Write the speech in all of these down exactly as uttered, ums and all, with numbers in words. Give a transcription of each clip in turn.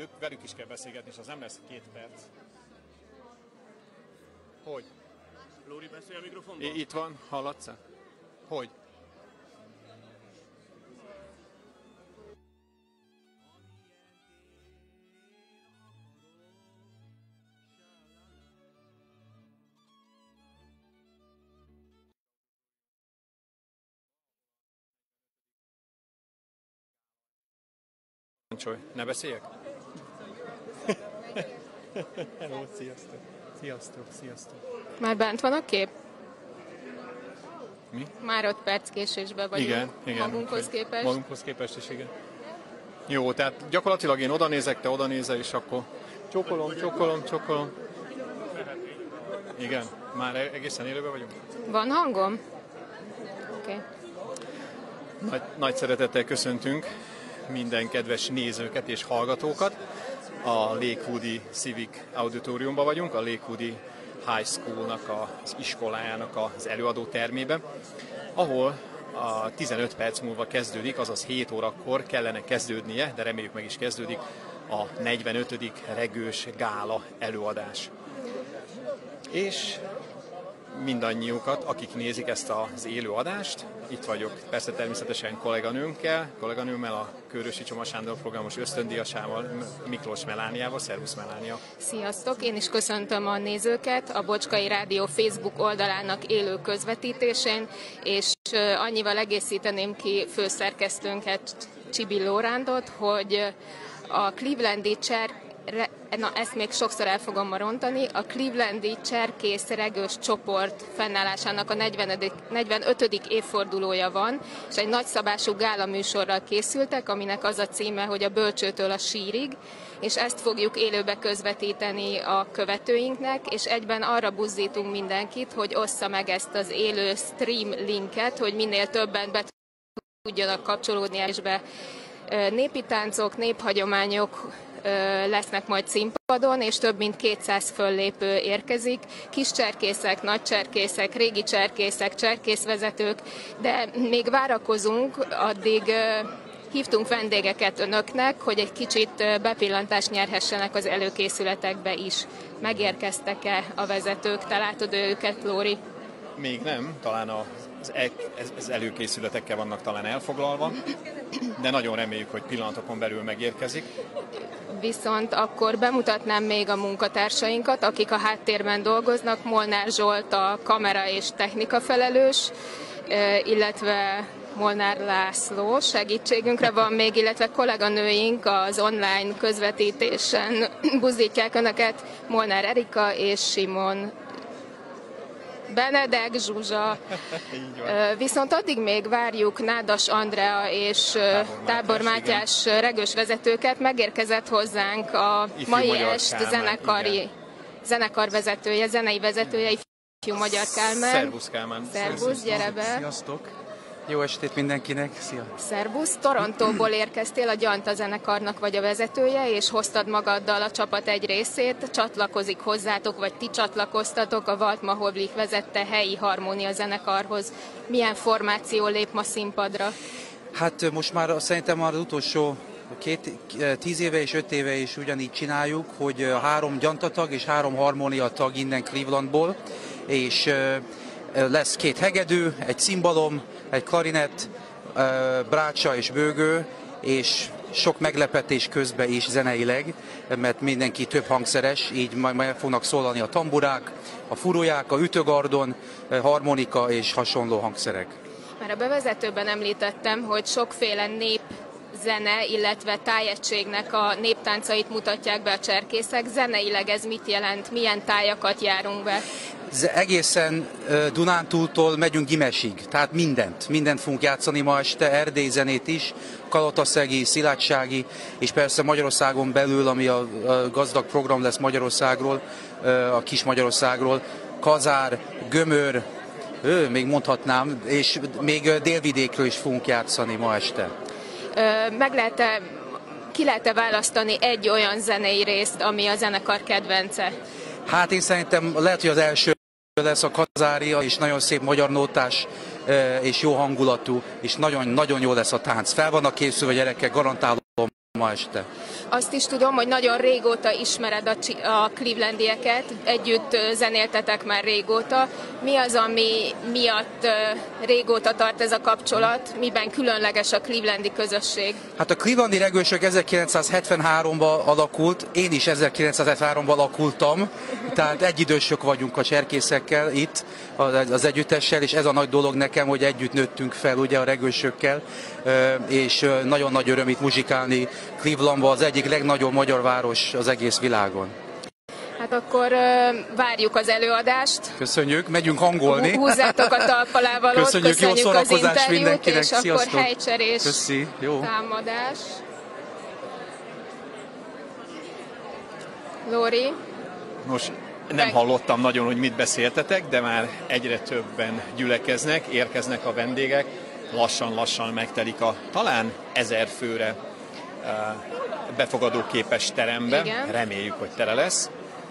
ők, velük is kell beszélgetni, és az nem lesz két perc. Hogy? Lóri, beszélj a mikrofonban? I itt van, hallatsz-e? Hogy? Ne beszéljek? Hello, sziasztok! Sziasztok, sziasztok! Már bent van a kép? Mi? Már öt perc késésben vagyunk. Igen, igen. Magunkhoz képest. Magunkhoz képest is, igen. Jó, tehát gyakorlatilag én oda nézek, te oda nézel, és akkor csókolom, csókolom, csókolom. Igen, már egészen élőben vagyunk. Van hangom? Oké. Okay. Nagy, nagy szeretettel köszöntünk minden kedves nézőket és hallgatókat. A Lakewoodi Civic Auditoriumban vagyunk, a Lakewoodi High School-nak, az iskolájának az előadó termében, ahol a tizenöt perc múlva kezdődik, azaz hét órakor kellene kezdődnie, de reméljük meg is kezdődik a negyvenötödik regős gála előadás. És mindannyiukat, akik nézik ezt az élő adást, itt vagyok persze természetesen kolléganőnkkel, kolléganőmmel, a Kőrösi Csoma Sándor programos ösztöndíjasával, Miklós Melániával. Szervusz, Melánia! Sziasztok! Én is köszöntöm a nézőket a Bocskai Rádió Facebook oldalának élő közvetítésén, és annyival egészíteném ki főszerkesztőnket, Csibi Lórándot, hogy a Clevelandi Cser Na, ezt még sokszor el fogom ma rontani. A Clevelandi Cserkész Regős csoport fennállásának a negyvenötödik évfordulója van, és egy nagyszabású gála műsorral készültek, aminek az a címe, hogy a bölcsőtől a sírig, és ezt fogjuk élőbe közvetíteni a követőinknek, és egyben arra buzdítunk mindenkit, hogy ossza meg ezt az élő stream linket, hogy minél többen be tudjanak kapcsolódni esbe. Népi táncok, néphagyományok lesznek majd színpadon, és több mint kétszáz föllépő érkezik. Kis cserkészek, nagy cserkészek, régi cserkészek, cserkészvezetők, de még várakozunk, addig hívtunk vendégeket önöknek, hogy egy kicsit bepillantást nyerhessenek az előkészületekbe is. Megérkeztek-e a vezetők? Te látod őket, Lóri? Még nem, talán az, az előkészületekkel vannak talán elfoglalva, de nagyon reméljük, hogy pillanatokon belül megérkezik. Viszont akkor bemutatnám még a munkatársainkat, akik a háttérben dolgoznak. Molnár Zsolt a kamera és technika felelős, illetve Molnár László segítségünkre van még, illetve kolléganőink az online közvetítésen buzdítják önöket, Molnár Erika és Simon Benedek, Zsuzsa. Viszont addig még várjuk Nádas Andrea és Tábor, Tábor Mátyás, Mátyás regős vezetőket. Megérkezett hozzánk a Ifjú mai Magyar est Kálmán, zenekari, zenekarvezetője, zenei vezetője, Ifjú Magyar Kálmán. Szervusz, Kálmán. Szervusz, gyere be. Sziasztok. Jó estét mindenkinek, szia! Szervusz! Torontóból érkeztél, a Gyanta zenekarnak vagy a vezetője, és hoztad magaddal a csapat egy részét, csatlakozik hozzátok, vagy ti csatlakoztatok a Walt Mahovlich vezette helyi harmónia zenekarhoz. Milyen formáció lép ma színpadra? Hát most már szerintem már az utolsó két, tíz éve és öt éve is ugyanígy csináljuk, hogy három gyantatag és három harmónia tag innen Clevelandból, és lesz két hegedű, egy cimbalom, egy klarinett, brácsa és bőgő, és sok meglepetés közben is zeneileg, mert mindenki több hangszeres, így majd meg fognak szólalni a tamburák, a furuják, a ütőgardon, harmonika és hasonló hangszerek. Már a bevezetőben említettem, hogy sokféle nép zene, illetve tájegységnek a néptáncait mutatják be a cserkészek. Zeneileg ez mit jelent? Milyen tájakat járunk be? Egészen Dunántúltól megyünk Gimesig, tehát mindent, mindent fogunk játszani ma este, erdélyi zenét is, kalataszegi, szilágysági, és persze Magyarországon belül, ami a gazdag program lesz Magyarországról, a kis Magyarországról, Kazár, Gömör, ő, még mondhatnám, és még délvidékről is fogunk játszani ma este. Meg lehet-e, ki lehet-e választani egy olyan zenei részt, ami a zenekar kedvence? Hát én szerintem lehet, hogy az első lesz a Kazária, és nagyon szép magyar nótás, és jó hangulatú, és nagyon-nagyon jó lesz a tánc. Fel vannak készülve a gyerekek, garantálom ma este. Azt is tudom, hogy nagyon régóta ismered a, a clevelandieket, együtt zenéltetek már régóta. Mi az, ami miatt régóta tart ez a kapcsolat? Miben különleges a clevelandi közösség? Hát a clevelandi regősök ezerkilencszázhetvenháromban alakult, én is ezerkilencszázhetvenháromban alakultam, tehát egyidősök vagyunk a cserkészekkel itt, az együttessel, és ez a nagy dolog nekem, hogy együtt nőttünk fel ugye a regősökkel, és nagyon nagy öröm itt muzsikálni Clevelandban, az egyik legnagyobb magyar város az egész világon. Hát akkor várjuk az előadást. Köszönjük, megyünk hangolni. Húzzátok a talpalávalót, köszönjük, köszönjük jó az interjút, mindenkinek. és Sziasztok. akkor helycserés, Köszi. Jó. támadás. Lóri? Most nem hallottam nagyon, hogy mit beszéltetek, de már egyre többen gyülekeznek, érkeznek a vendégek, lassan-lassan megtelik a talán ezer főre befogadóképes terembe. Igen. Reméljük, hogy tele lesz.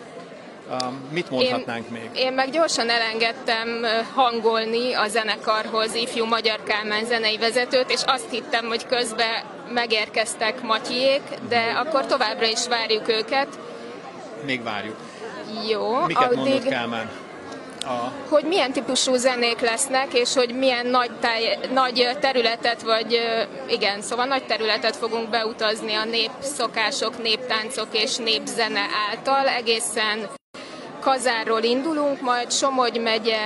Mit mondhatnánk én, még? Én meg gyorsan elengedtem hangolni a zenekarhoz ifjú Magyar Kálmán zenei vezetőt, és azt hittem, hogy közben megérkeztek Matyiék, de akkor továbbra is várjuk őket. Még várjuk. Jó. Miket addig... mondott Kálmán? A... hogy milyen típusú zenék lesznek, és hogy milyen nagy, táj, nagy területet, vagy igen, szóval nagy területet fogunk beutazni a népszokások, néptáncok és népzene által. Egészen Kazárról indulunk, majd Somogy megye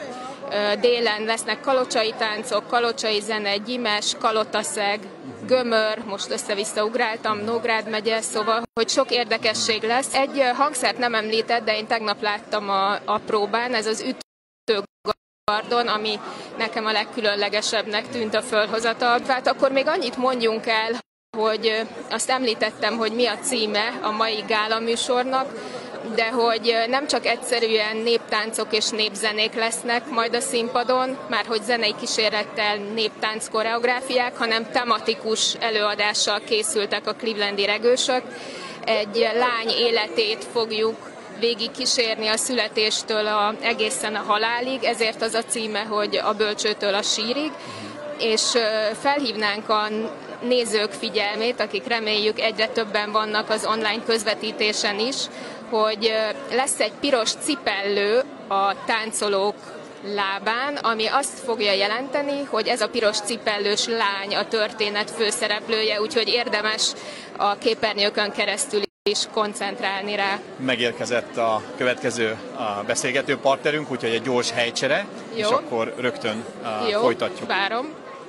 délen lesznek kalocsai táncok, kalocsai zene, Gyimes, Kalotaszeg, Gömör, most össze-vissza ugráltam, Nógrád megye, szóval, hogy sok érdekesség lesz. Egy hangszert nem említett, de én tegnap láttam a, a próbán, ez az ütőgardon, ami nekem a legkülönlegesebbnek tűnt a fölhozatal. Hát akkor még annyit mondjunk el, hogy azt említettem, hogy mi a címe a mai gála műsornak, de hogy nem csak egyszerűen néptáncok és népzenék lesznek majd a színpadon, már hogy zenei kísérettel néptánc koreográfiák, hanem tematikus előadással készültek a clevelandi regősök. Egy lány életét fogjuk végig kísérni a születéstől a, egészen a halálig, ezért az a címe, hogy a bölcsőtől a sírig, és felhívnánk a nézők figyelmét, akik reméljük egyre többen vannak az online közvetítésen is, hogy lesz egy piros cipellő a táncolók lábán, ami azt fogja jelenteni, hogy ez a piros cipellős lány a történet főszereplője, úgyhogy érdemes a képernyőkön keresztül is koncentrálni rá. Megérkezett a következő a beszélgető partnerünk, úgyhogy egy gyors helycsere, Jó. és akkor rögtön uh, Jó, folytatjuk. várom.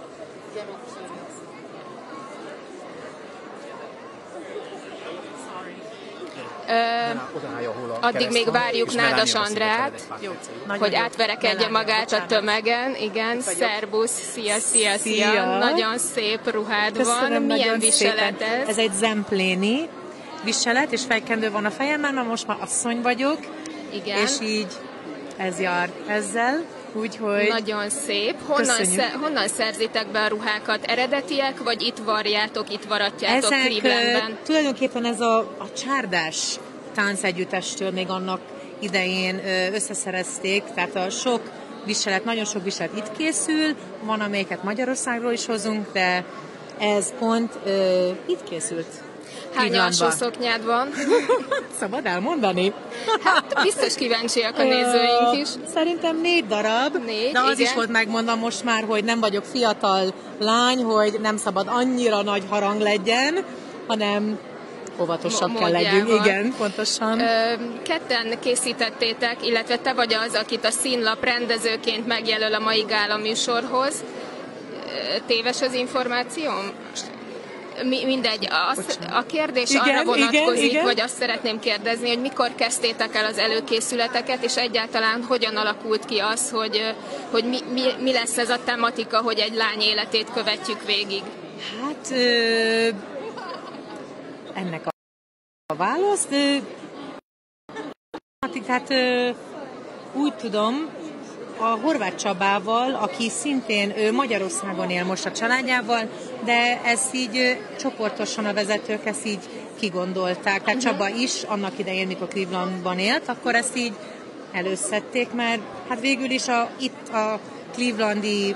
Ö, addig még várjuk Nádas Andrát, hogy átverekedje magát a tömegen. Igen, szerbusz, szia, szia, szia, szia. Nagyon szép ruhád Köszönöm, van. Milyen szépen. viselet ez? Ez egy zempléni viselet, és fejkendő van a fejemben, mert most már asszony vagyok. Igen. És így ez jár ezzel. Úgyhogy nagyon szép. Honnan, sze, honnan szerzitek be a ruhákat? Eredetiek, vagy itt varjátok, itt varatjátok Clevelandben? Tulajdonképpen ez a, a csárdás táncegyüttestől még annak idején összeszerezték, tehát a sok viselet, nagyon sok viselet itt készül, van amelyiket Magyarországról is hozunk, de ez pont uh, itt készült. Hány alsószoknyád van? Szabad elmondani? Hát biztos kíváncsiak a nézőink is. Szerintem négy darab, négy, de az igen. is volt, megmondom most már, hogy nem vagyok fiatal lány, hogy nem szabad annyira nagy harang legyen, hanem óvatosabb Mo- kell legyünk. Igen, pontosan. Ö, ketten készítettétek, illetve te vagy az, akit a színlap rendezőként megjelöl a mai gála műsorhoz. Téves az információm? Mi, mindegy. Az, a kérdés igen, arra vonatkozik, igen, igen. vagy azt szeretném kérdezni, hogy mikor kezdtétek el az előkészületeket, és egyáltalán hogyan alakult ki az, hogy, hogy mi, mi, mi lesz ez a tematika, hogy egy lány életét követjük végig? Hát ö, ennek a, a választ ö, hát ö, úgy tudom, a Horváth Csabával, aki szintén ő Magyarországon él most a családjával, de ezt így ö, csoportosan a vezetők ezt így kigondolták. Tehát uh-huh. Csaba is annak idején, mikor Clevelandban élt, akkor ezt így előszedték, mert hát végül is a, itt a clevelandi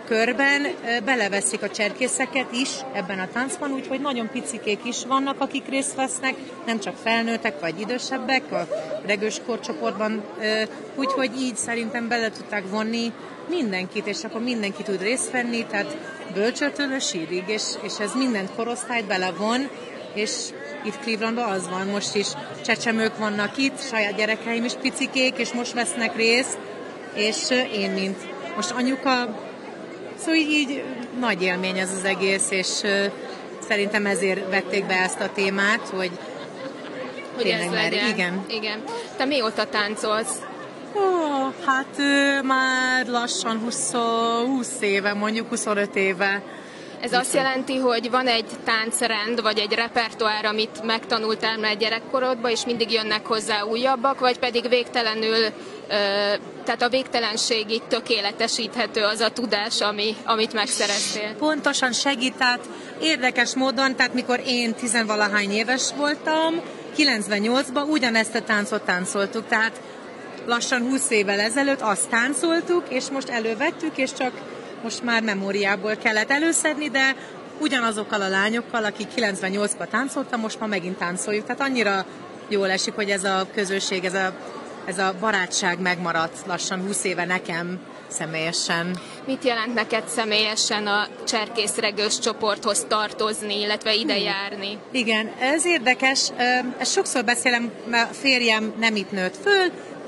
körben beleveszik a cserkészeket is ebben a táncban, úgyhogy nagyon picikék is vannak, akik részt vesznek, nem csak felnőttek vagy idősebbek, a regős korcsoportban, úgyhogy így szerintem bele tudták vonni mindenkit, és akkor mindenki tud részt venni, tehát bölcsőtől a sírig, és, és ez minden korosztályt belevon, és itt Clevelandban az van, most is csecsemők vannak itt, saját gyerekeim is picikék, és most vesznek részt, és én, mint most anyuka, szóval így, így nagy élmény ez az egész, és szerintem ezért vették be ezt a témát, hogy, hogy ez legyen. Igen. Igen. Te mióta táncolsz? Ó, hát már lassan húsz, húsz éve, mondjuk huszonöt éve. Ez azt jelenti, hogy van egy táncrend, vagy egy repertoár, amit megtanultál már gyerekkorodban, és mindig jönnek hozzá újabbak, vagy pedig végtelenül, tehát a végtelenségig tökéletesíthető az a tudás, ami, amit megszereztél? Pontosan segít, tehát érdekes módon, tehát mikor én tizenvalahány éves voltam, kilencvennyolcban ugyanezt a táncot táncoltuk, tehát lassan húsz évvel ezelőtt azt táncoltuk, és most elővettük, és csak most már memóriából kellett előszedni, de ugyanazokkal a lányokkal, akik kilencvennyolcban táncoltam, most már megint táncoljuk. Tehát annyira jól esik, hogy ez a közösség, ez a, ez a barátság megmaradt lassan húsz éve nekem személyesen. Mit jelent neked személyesen a cserkészregős csoporthoz tartozni, illetve ide hmm. járni? Igen, ez érdekes. Ezt sokszor beszélem, mert a férjem nem itt nőtt föl,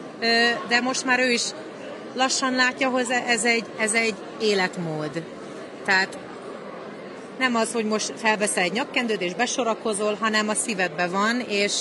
de most már ő is lassan látja, hogy ez egy, ez egy életmód. Tehát nem az, hogy most felveszel egy nyakkendőt és besorakozol, hanem a szívedbe van, és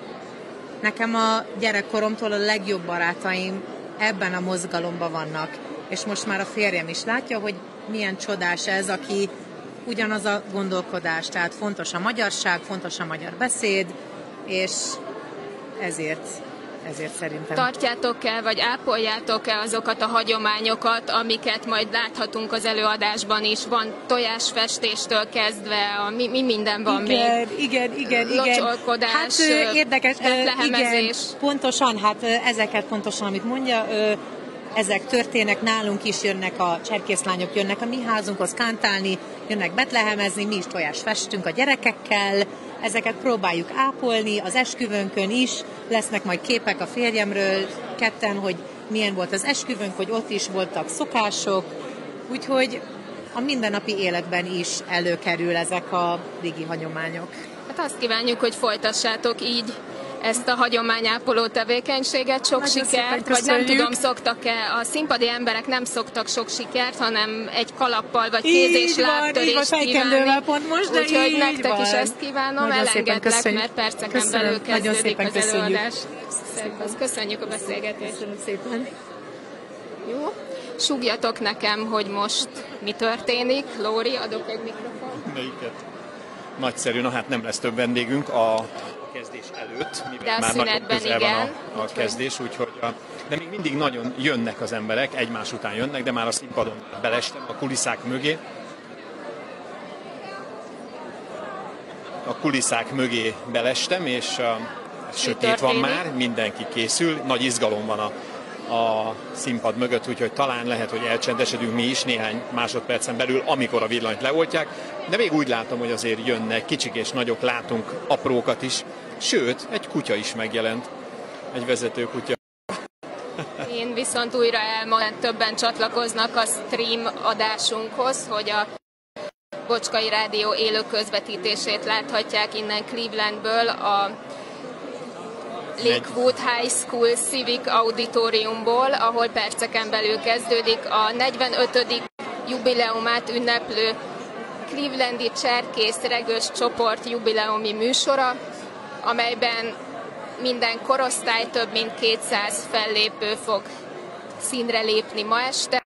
nekem a gyerekkoromtól a legjobb barátaim ebben a mozgalomban vannak. És most már a férjem is látja, hogy milyen csodás ez, aki ugyanaz a gondolkodás. Tehát fontos a magyarság, fontos a magyar beszéd, és ezért... ezért szerintem. Tartjátok-e, vagy ápoljátok-e azokat a hagyományokat, amiket majd láthatunk az előadásban is? Van tojásfestéstől kezdve, a, mi, mi minden van igen, még? Igen, igen, igen. Locsolkodás, hát, érdekes, betlehemezés. Igen, pontosan, hát ezeket pontosan, amit mondja, ezek történnek, nálunk is jönnek a cserkészlányok, jönnek a mi házunkhoz kántálni, jönnek betlehemezni, mi is tojás festünk a gyerekekkel, ezeket próbáljuk ápolni, az esküvőnkön is lesznek majd képek a férjemről, ketten, hogy milyen volt az esküvőnk, hogy ott is voltak szokások, úgyhogy a mindennapi életben is előkerül ezek a régi hagyományok. Hát azt kívánjuk, hogy folytassátok így ezt a hagyományápoló tevékenységet, sok Nagyon sikert, vagy nem tudom, szoktak-e, a színpadi emberek nem szoktak sok sikert, hanem egy kalappal, vagy kéz- és lábtörést kívánni. Pont most, de úgyhogy így nektek van. is ezt kívánom, Nagyon elengedlek, mert perceken köszönöm. belül kezdődik az köszönjük. előadás. Köszönjük a beszélgetést. Köszönöm szépen. Jó. Súgjatok nekem, hogy most mi történik. Lóri, adok egy mikrofon. Melyiket? Nagyszerű, na hát nem lesz több vendégünk a kezdés előtt, mivel már nagyon közel igen, van a, a kezdés, úgyhogy a, de még mindig nagyon jönnek az emberek, egymás után jönnek, de már a színpadon belestem a kulisszák mögé. A kulisszák mögé belestem, és a, sötét van már, mindenki készül, nagy izgalom van a a színpad mögött, úgyhogy talán lehet, hogy elcsendesedünk mi is néhány másodpercen belül, amikor a villanyt leoltják, de még úgy látom, hogy azért jönnek kicsik és nagyok, látunk aprókat is, sőt, egy kutya is megjelent, egy vezető kutya. Én viszont újra elmondom, többen csatlakoznak a stream adásunkhoz, hogy a Bocskai Rádió élő közvetítését láthatják innen Clevelandből, a Lakewood High School Civic Auditoriumból, ahol perceken belül kezdődik a negyvenötödik jubileumát ünneplő Clevelandi Cserkész Regős Csoport jubileumi műsora, amelyben minden korosztály, több mint kétszáz fellépő fog színre lépni ma este.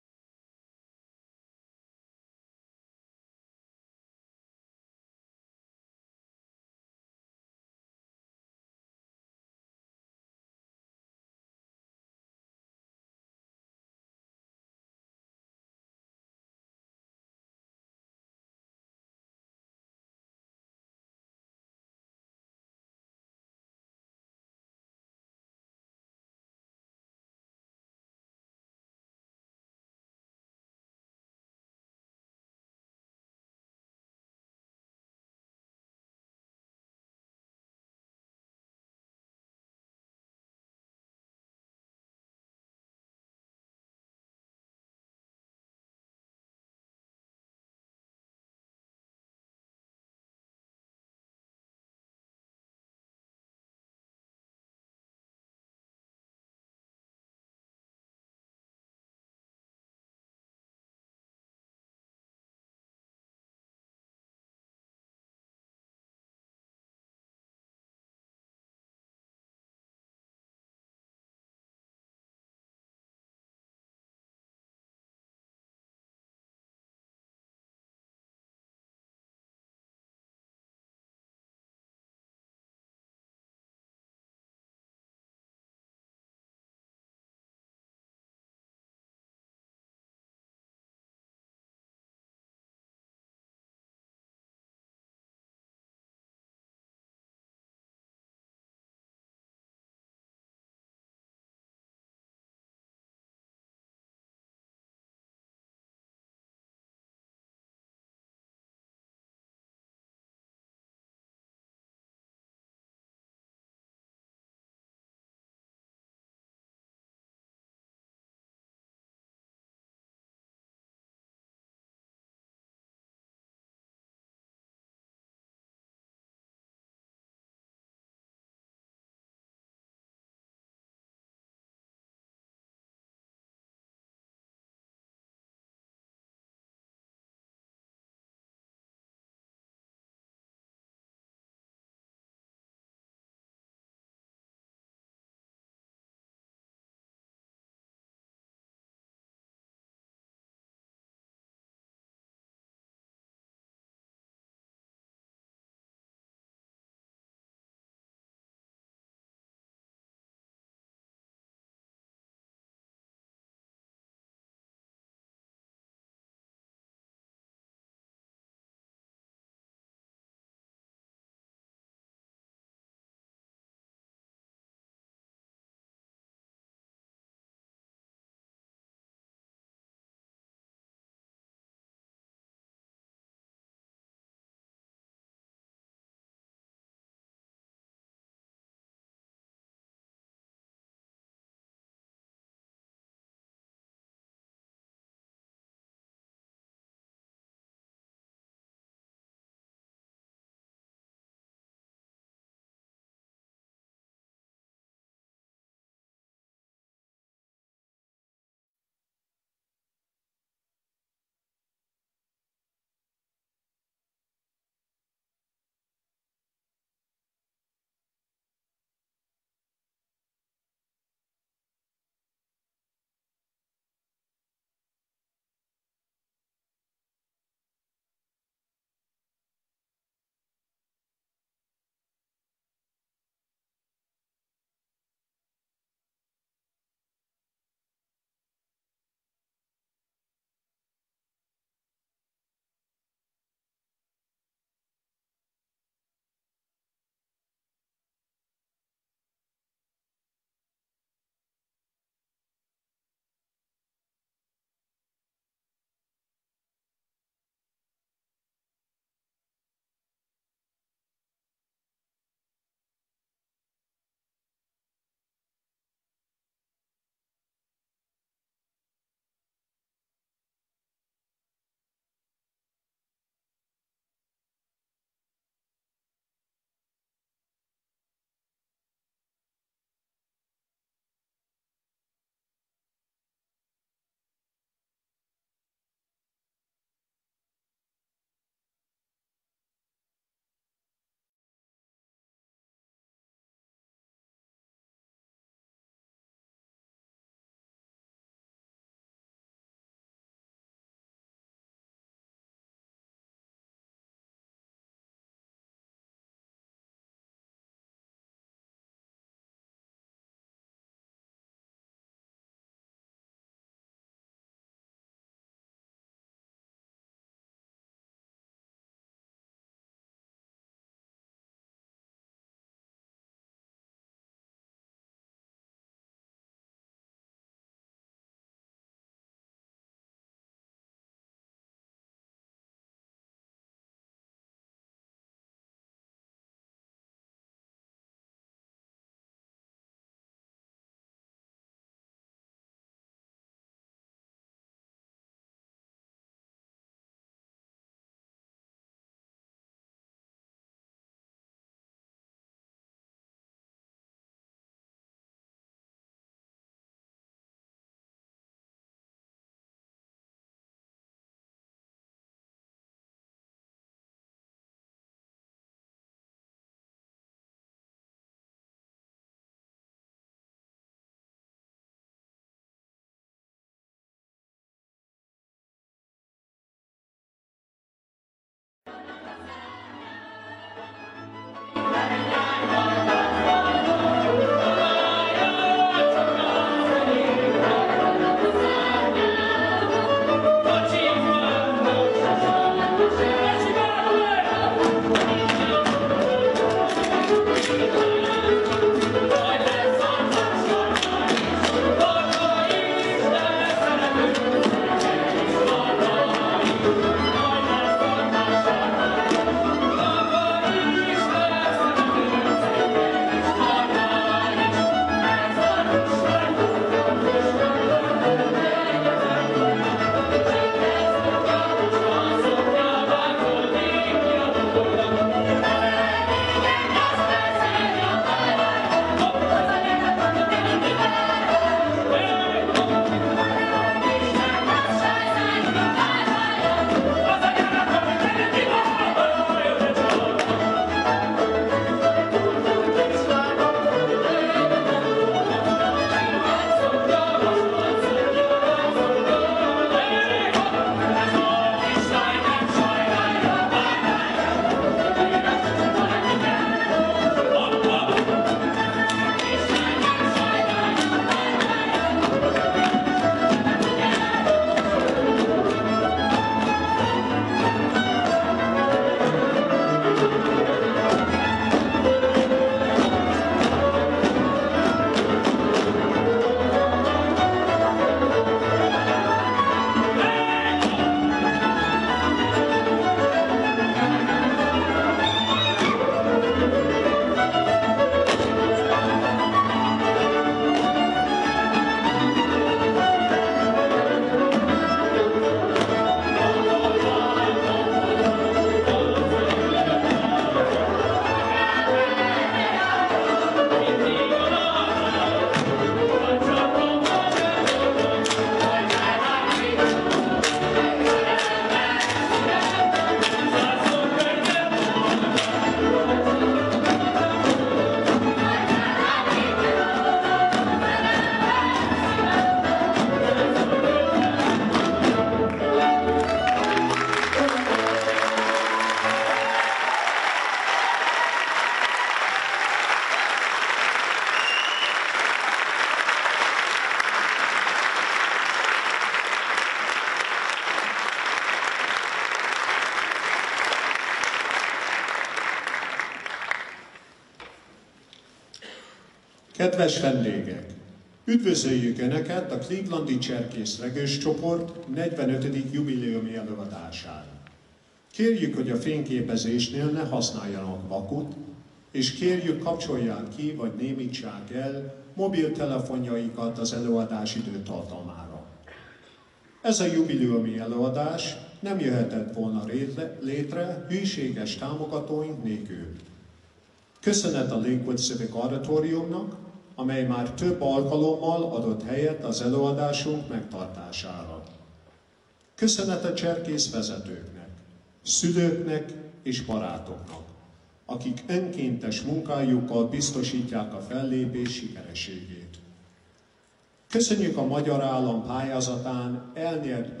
Kedves vendégek! Üdvözöljük Önöket a Clevelandi Cserkész Regős Csoport negyvenötödik jubileumi előadásán. Kérjük, hogy a fényképezésnél ne használjanak vakut, és kérjük, kapcsolják ki vagy némítsák el mobiltelefonjaikat az előadás időtartamára. Ez a jubileumi előadás nem jöhetett volna létre hűséges támogatóink nélkül. Köszönet a Lakewood Civic Auditoriumnak, amely már több alkalommal adott helyet az előadásunk megtartására. Köszönet a cserkész vezetőknek, szülőknek és barátoknak, akik önkéntes munkájukkal biztosítják a fellépés sikerességét. Köszönjük a Magyar Állam pályázatán elnyert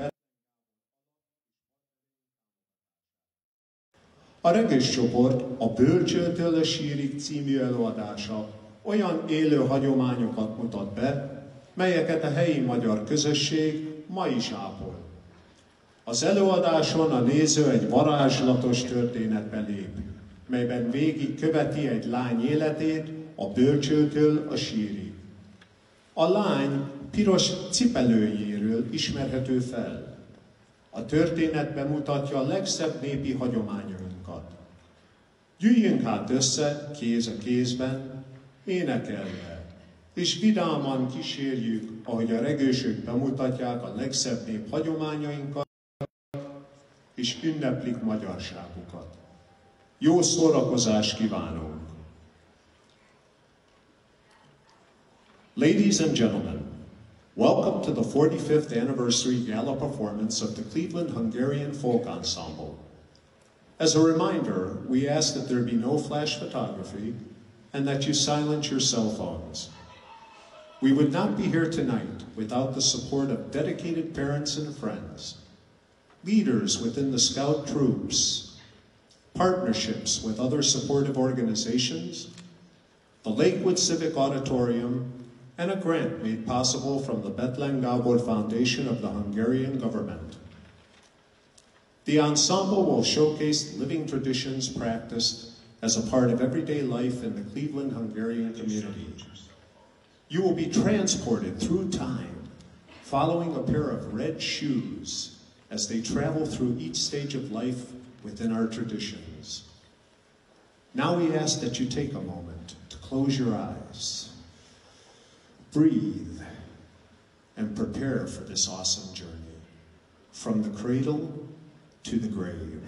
A Regős Csoport a Bölcsőtől a sírig című előadása olyan élő hagyományokat mutat be, melyeket a helyi magyar közösség ma is ápol. Az előadáson a néző egy varázslatos történetbe lép, melyben végig követi egy lány életét a bölcsőtől a sírig. A lány piros cipelőjéről ismerhető fel. A történet bemutatja a legszebb népi hagyományainkat. Gyűjjünk hát össze, kéz a kézben, énekelve, és vidáman kísérjük, ahogy a regősök bemutatják a legszebb nép hagyományainkat, és ünneplik magyarságukat. Jó szórakozást kívánunk! Ladies and gentlemen, welcome to the forty-fifth anniversary gala performance of the Cleveland Hungarian Folk Ensemble. As a reminder, we ask that there be no flash photography and that you silence your cell phones. We would not be here tonight without the support of dedicated parents and friends, leaders within the Scout troops, partnerships with other supportive organizations, the Lakewood Civic Auditorium, and a grant made possible from the Bethlen Gábor Foundation of the Hungarian government. The ensemble will showcase living traditions practiced as a part of everyday life in the Cleveland Hungarian community. You will be transported through time, following a pair of red shoes as they travel through each stage of life within our traditions. Now we ask that you take a moment to close your eyes, breathe, and prepare for this awesome journey, from the cradle to the grave.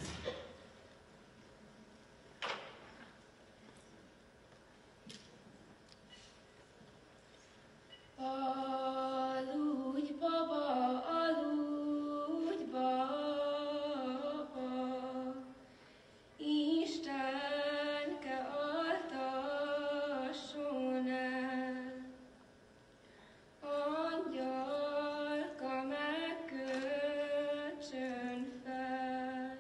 Aludj, baba, aludj, baba, Istenke altasson el, angyalka megköcsön fel.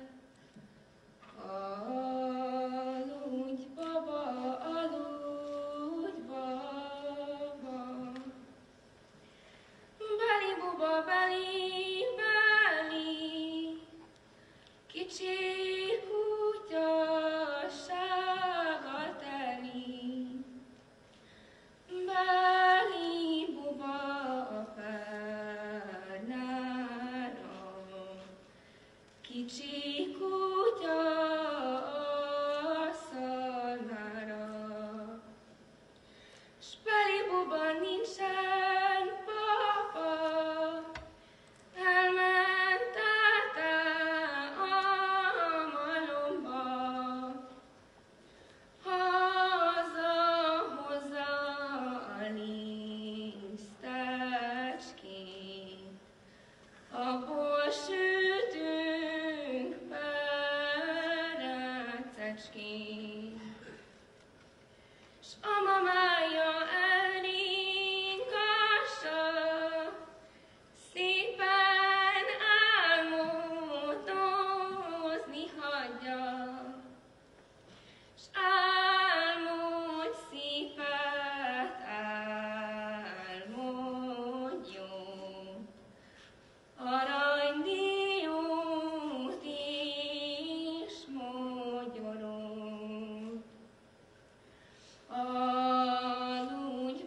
Aludj, baba, aludj, baba, Beli buba, beli, beli, kicsi kutyasággal teli. Beli buba a párnára, kicsi kutya a szalmára. S Beli buba nincsen papa, elment tete a malomba. Haza hozza a lisztecskét, abból sütünk perececskét. S a mamája elringassa, szépen álmodozni hagyja. S álmodj szépet, álmodjon, aranydiót és mogyorot. Aludj,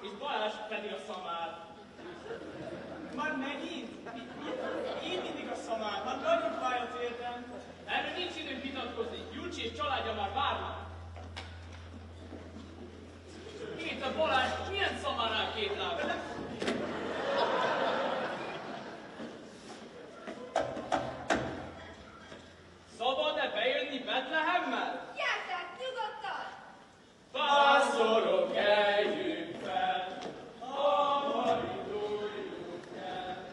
és Balázs pedig a szamár. Már megint? Én mindig a szamár, már nagyon fáj a térdem. Erről nincs időnk vitatkozni, Julcsi és családja már várnak. Itt a Balázs, milyen szamárnál két láb? Szabad-e bejönni Betlehemmel? Gyertek, nyugodtan! Pásztorok, eljünk fel, hamar induljunk el.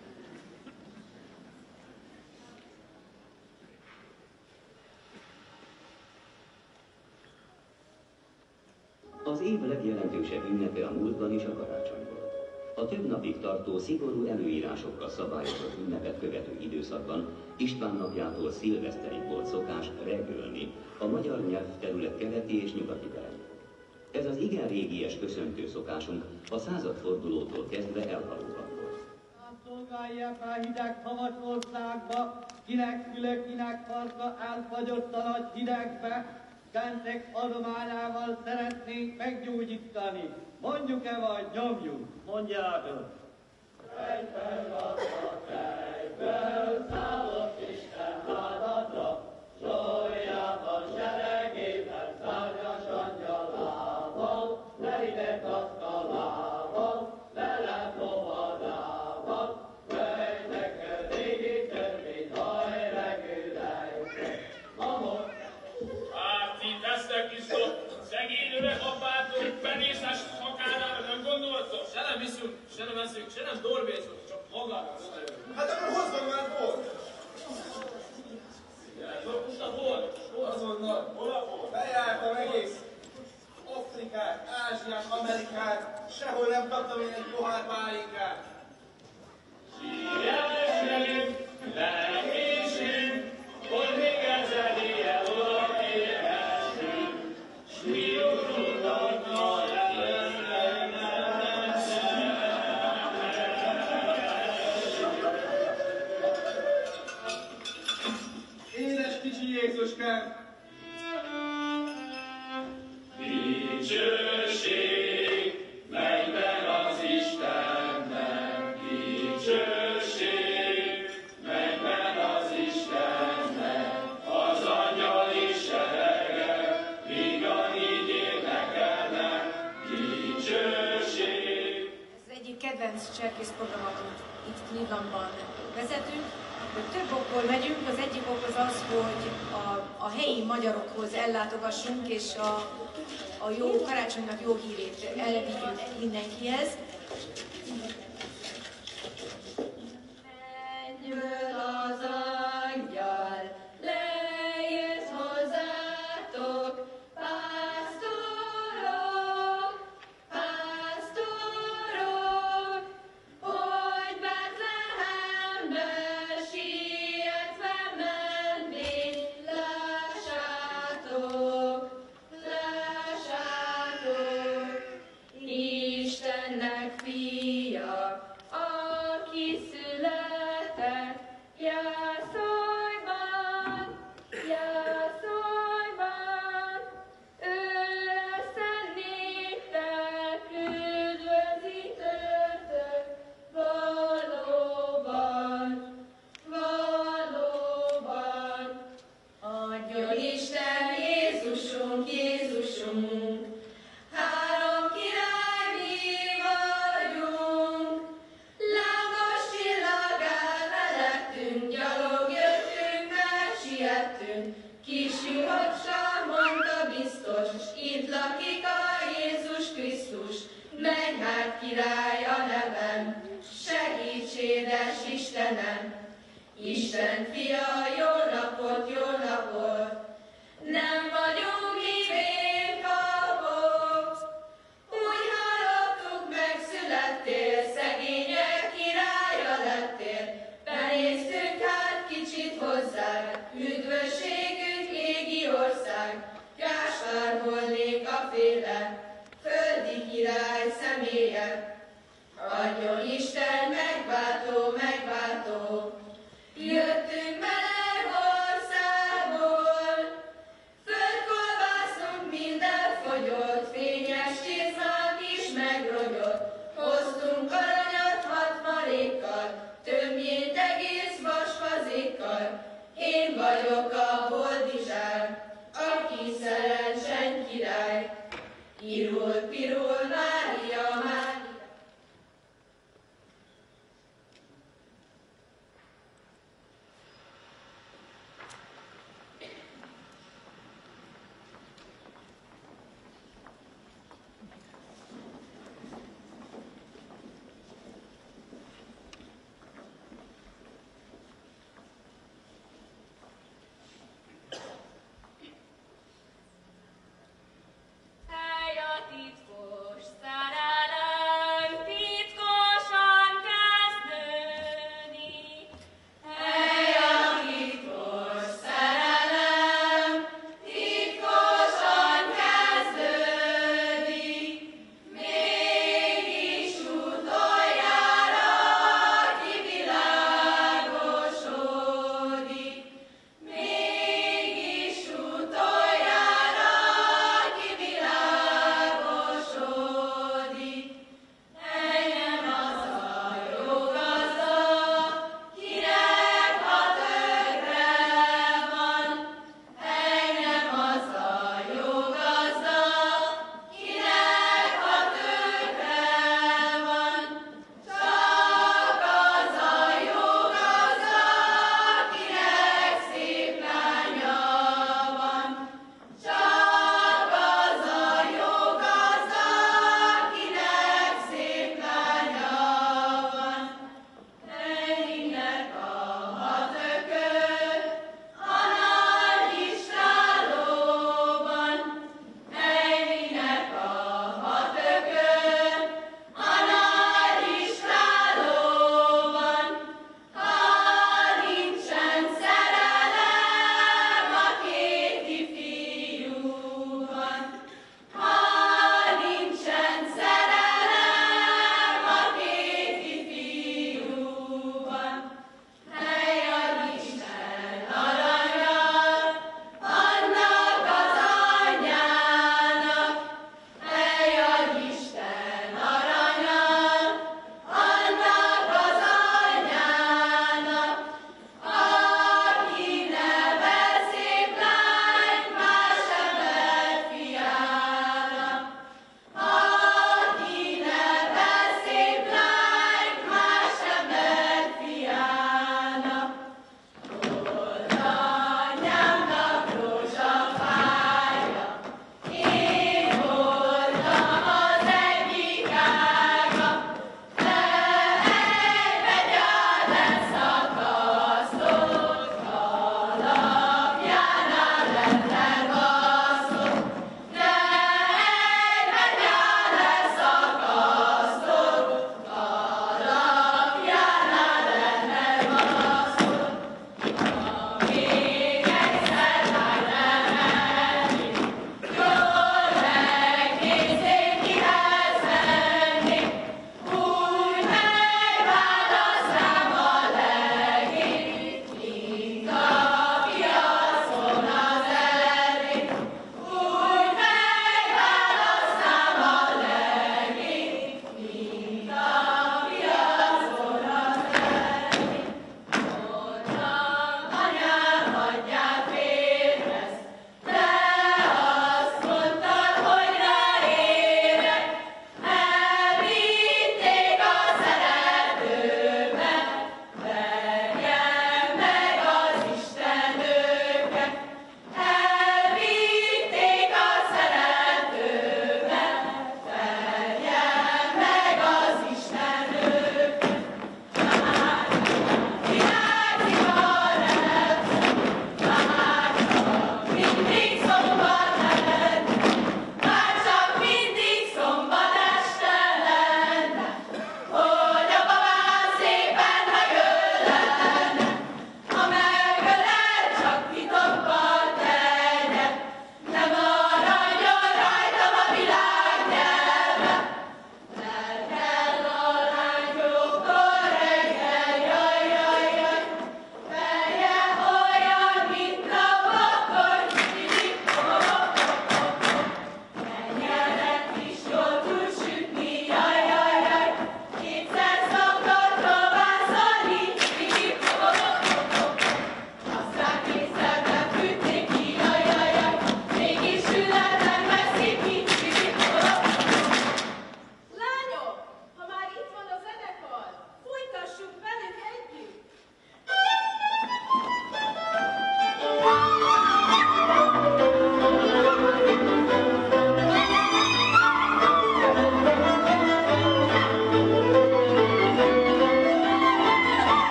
Az év legjelentősebb ünnepe a múltban is a karácsony volt. A több napig tartó, szigorú előírásokkal szabályozott ünnepet követő időszakban István napjától szilveszterig volt szokás reggelni a magyar nyelvterület keleti és nyugati terén. Ez az igen régies köszöntő szokásunk a századfordulótól kezdve elhalóban volt. Szolgálják rá hideg havas országba, kinek fülök, kinek farka elfagyott a nagy hidegbe, Kentek adományával szeretnénk meggyógyítani. Mondjuk-e vagy nyomjuk? Mondjátok! Fejfel adta, fejfel szállott Isten házadra, Zsoljában seregében szárnyas angyalával, leidett asztalával, velem lovadával, melynek a régi törvény, hajregülejtek. Amor, Hát, itt esznek isztok, szegény öreg apátok, benészes szakárára nem gondoltok? Se nem iszunk, se nem eszünk, se nem dorbézunk, csak magára odajövünk. Hát akkor hozzon már bort! Gyertek, most a bort! Azonnal! Hol a bort? Bejártam egész Afrikát, Ázsiát, Amerikát, sehol nem kaptam én egy pohár pálinkát. Jeleskedünk, lelkésünk, hogy még ezer éjjel oda érhessünk, s mi urunknak nagy Édes kicsi Jézuskám! Dicsőség, mennyben az Istennek, dicsőség, mennyben az Istennek, az angyali seregek, így énekelnek, dicsőség. Ez egyik kedvenc cserkész program, amit itt Clevelandban vezetünk, hogy több okból megyünk. Az egyik ok az az, hogy a, a helyi magyarokhoz ellátogassunk, és a, a jó karácsonynak jó hírét elvigyük mindenkihez. Menjből az angyal, lejött hozzátok, pásztorok, pásztorok, hogy Betlehembe sietve menvén, lássátok, lássátok, Istennek fia, aki született, jászolban, jászolban, ő lesz néktek üdvözítőtök, valóban, valóban. Adjon Isten Jézusunk, Jézusunk, három király mi vagyunk, lángos csillag elfelettünk, gyalog jöttünk, megsiettünk, kis juhocsa mondta biztos, itt lakik a Jézus Krisztus, menj hát király a nevem, segíts édes Istenem, Isten fia, jó napot, jó napot, nem vagyunk mi vénkapok, úgy hallottuk, megszülettél, szegények királya lettél, benéztünk hát kicsit hozzád, üdvösségünk égi ország, Gáspár volnék a féle, földi király személye, adjon Isten megváltó, megváltó, jöttünk meleg országból, földkolbászunk minden fogyott, fényes csizmák is megrodott.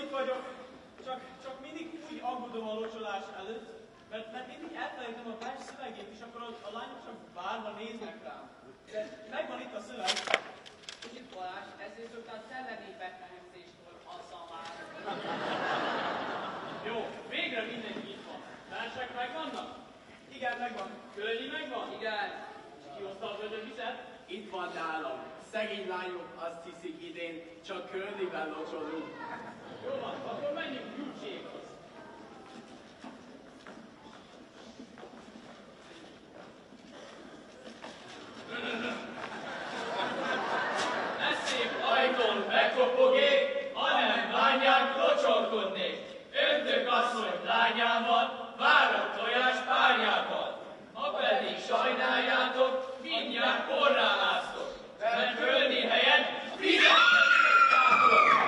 itt vagyok, csak, csak mindig úgy aggódom a locsolás előtt, mert, mert mindig elfelejtem a vers szövegét, és akkor a, a lányok csak várva néznek rám. De megvan itt a szöveg. Kicsit Balázs, ezért szoktál szellemi betlehemzéstől azzal már. Jó, végre mindenki itt van. Versek megvannak? Igen, megvan. Kölnyi megvan? Igen. Ki hozta az ödöviszet? Itt van nálam. Szegény lányok azt hiszik idén, csak körliben locsolunk. Jó van, akkor menjünk Gyurcsékhoz. Ne szép ajtón bekopogék, hanem bányák locsolkodnék. Öntök asszony lányával, várok tojás párjával. Ha pedig sajnáljátok, mindjárt porrá láztok, mert kölni helyett fizettetek.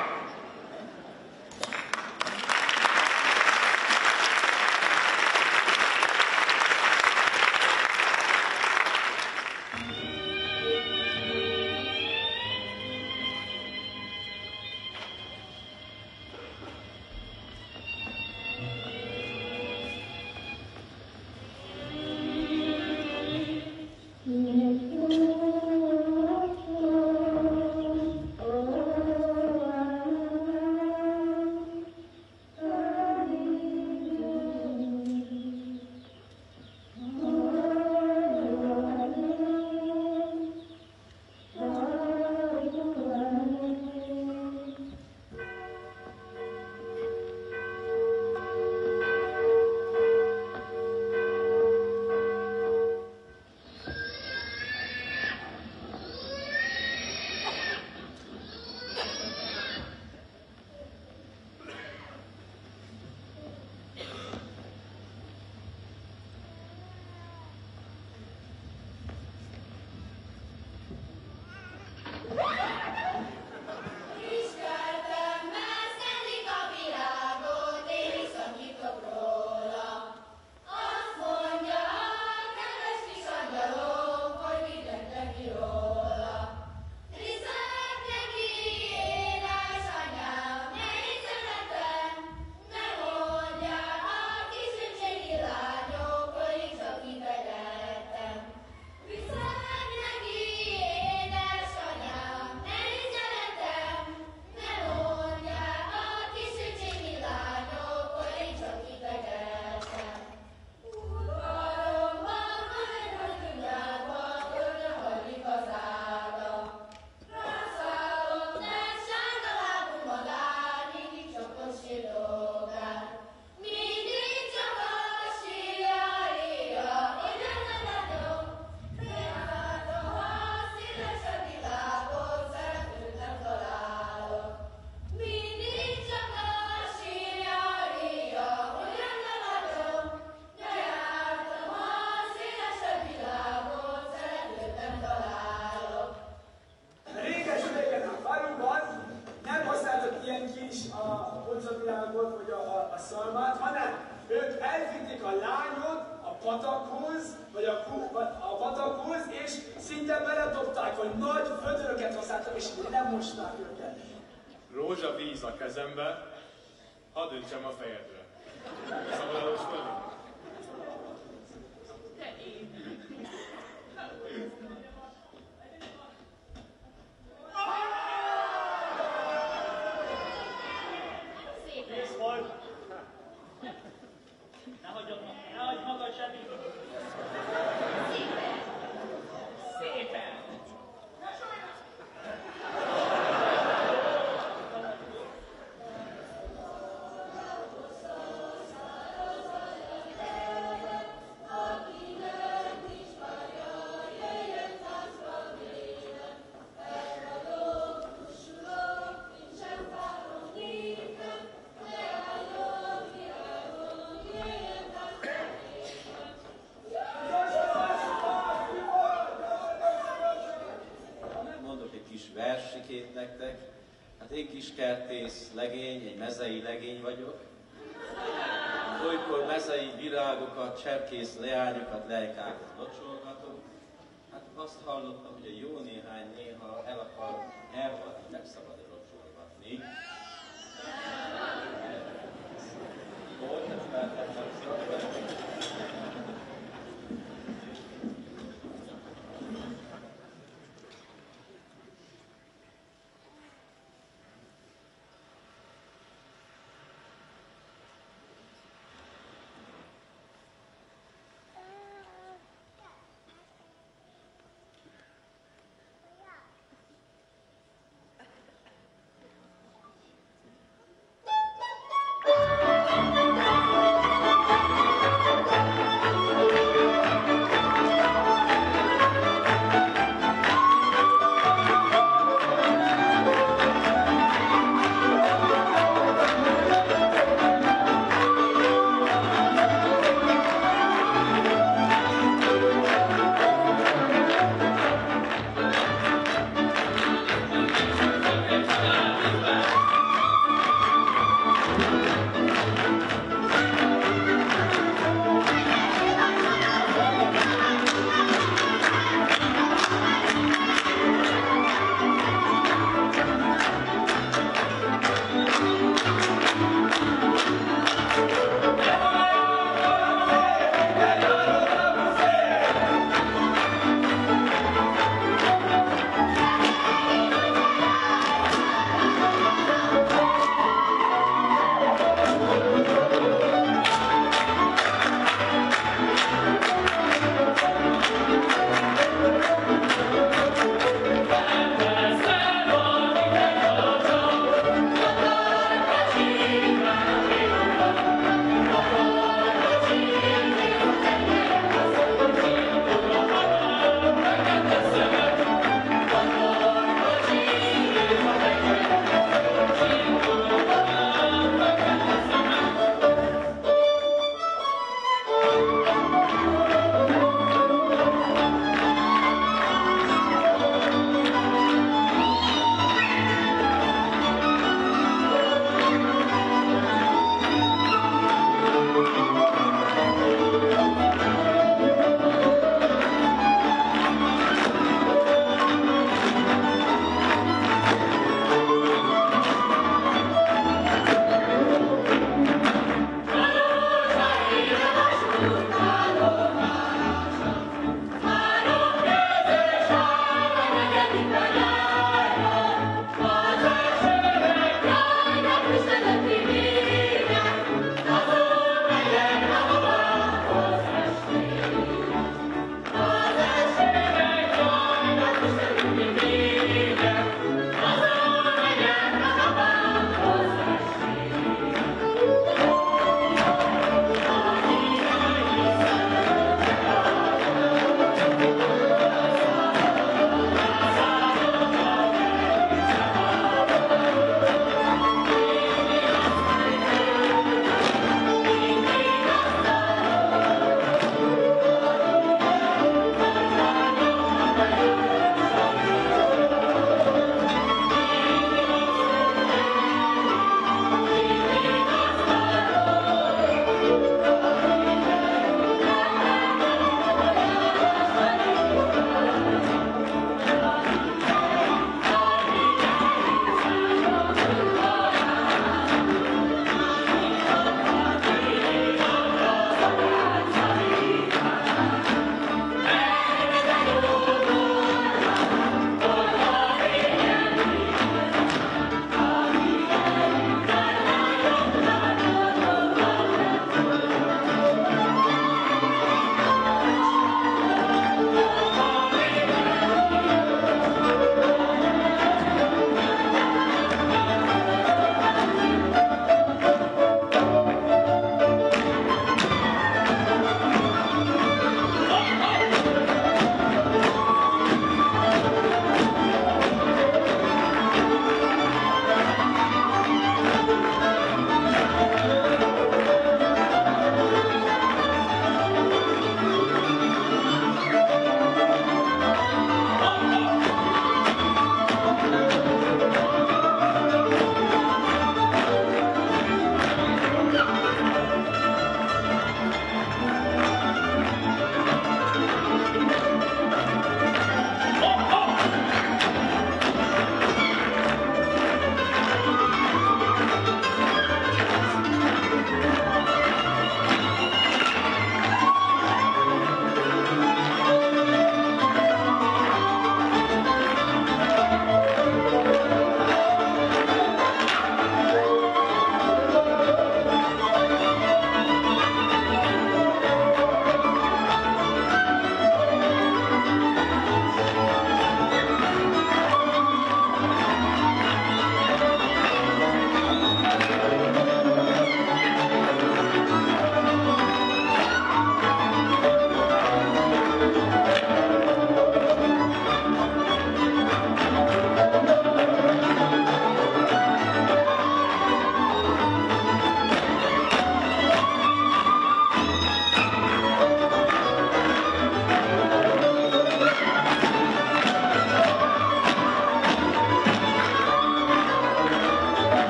Rózsavíz a kezembe, hadd öntsem a fejedre. Szabad eloskodni? De én. Kész vagy. Ne hagyjad, ne hagyj magad semmit. Szépen. Szépen. versikét nektek. Hát én kiskertész legény, egy mezei legény vagyok. Olykor mezei virágokat, cserkész leányokat, lejkákat locsolgatok. Hát azt hallottam, hogy a jó néhány néha el akar elhalni, meg szabad locsolgatni.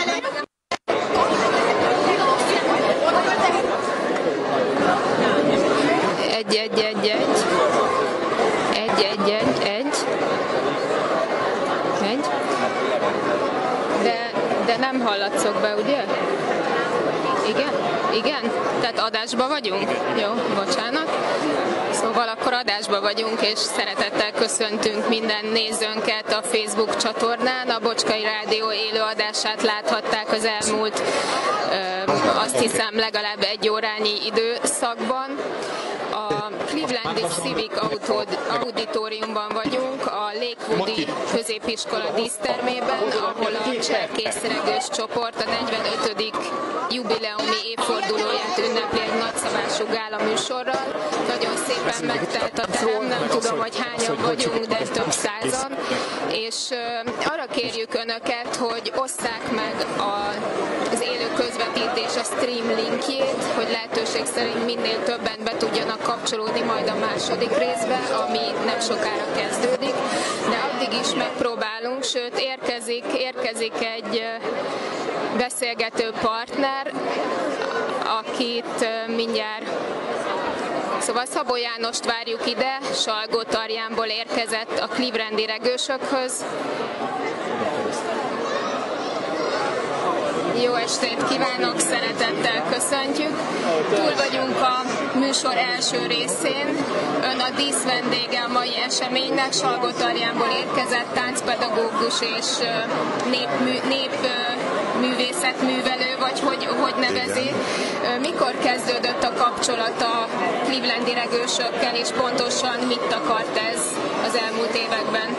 Egy, egy, egy, egy. Egy, egy, egy, egy. Egy. De, de nem hallatszok be, ugye? Igen? Igen? Tehát adásba vagyunk? Jó, bocsánat. Szóval akkor adásba vagyunk, és szeretettel köszöntünk minden nézőnket a Facebook csatornán. A Bocskai Rádió élő adását láthatták az elmúlt, ö, azt hiszem, legalább egy órányi időszakban. A Clevelandi Civic Auditoriumban vagyunk, a Lakewoodi középiskola dísztermében, ahol a cserkészregős csoport a negyvenötödik jubileumi évfordulóját ünnepli egy nagyszabású gála műsorral. Nagyon szépen megtelt a terem, nem tudom, hogy hányan vagyunk, de több százan. És arra kérjük Önöket, hogy osszák meg a, az élő közvetítés a stream linkjét, hogy lehetőség szerint minél többen be tudjanak kapcsolódni majd a második részbe, ami nem sokára kezdődik, de addig is megpróbálunk, sőt érkezik, érkezik egy beszélgető partner, akit mindjárt, szóval Szabó Jánost várjuk ide, Salgótarjánból érkezett a clevelandi regősökhöz. Jó estét kívánok, szeretettel köszöntjük. Túl vagyunk a műsor első részén. Ön a díszvendége a mai eseménynek, Salgótarjánból érkezett táncpedagógus és népmű, népművészetművelő, vagy hogy, hogy nevezi. Mikor kezdődött a kapcsolat a clevelandi regősökkel, és pontosan mit akart ez az elmúlt években?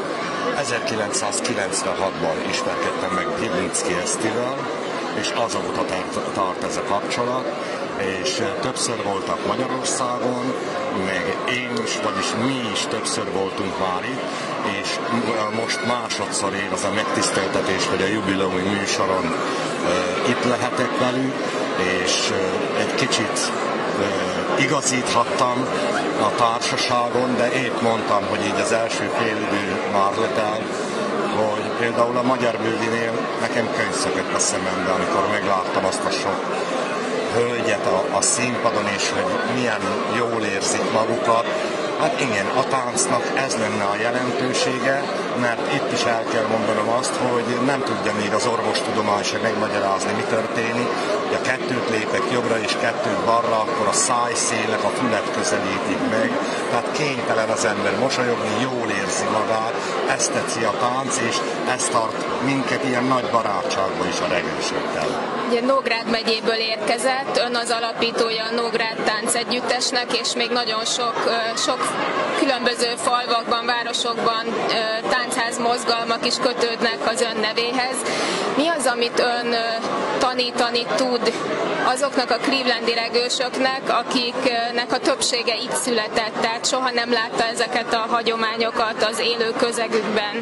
ezerkilencszázkilencvenhatban ismerkedtem meg Pivnicki Esztivel, és azóta tart, tart ez a kapcsolat, és többször voltak Magyarországon, meg én is, vagyis mi is többször voltunk már itt, és most másodszor ér az a megtiszteltetés, hogy a jubileumi műsoron uh, itt lehetek velük, és uh, egy kicsit uh, igazíthattam a társaságon, de épp mondtam, hogy így az első fél idő már letelt, hogy például a Magyar Bővinél nekem könyv szökött a szemembe, amikor megláttam azt a sok hölgyet a, a színpadon, és hogy milyen jól érzik magukat. Hát igen, a táncnak ez lenne a jelentősége, mert itt is el kell mondanom azt, hogy nem tudja még az orvostudomány se megmagyarázni, mi történik. Ha kettőt lépek jobbra és kettőt balra, akkor a szájszélek a fület közelítik meg. Tehát kénytelen az ember mosolyogni, jól érzi magát, ezt tetszi a tánc, és ez tart minket ilyen nagy barátságban is a regősökkel. Ugye Nógrád megyéből érkezett, ön az alapítója a Nógrád Tánc Együttesnek, és még nagyon sok, sok különböző falvakban, városokban táncház mozgalmak is kötődnek az ön nevéhez. Mi az, amit ön tanítani tud azoknak a clevelandi regősöknek, akiknek a többsége itt született, tehát soha nem látta ezeket a hagyományokat az élő közegükben?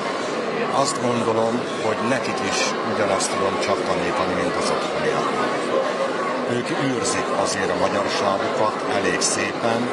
Azt gondolom, hogy nekik is ugyanazt tudom csak tanítani, mint az otthoniaknak. Ők őrzik azért a magyarságukat elég szépen,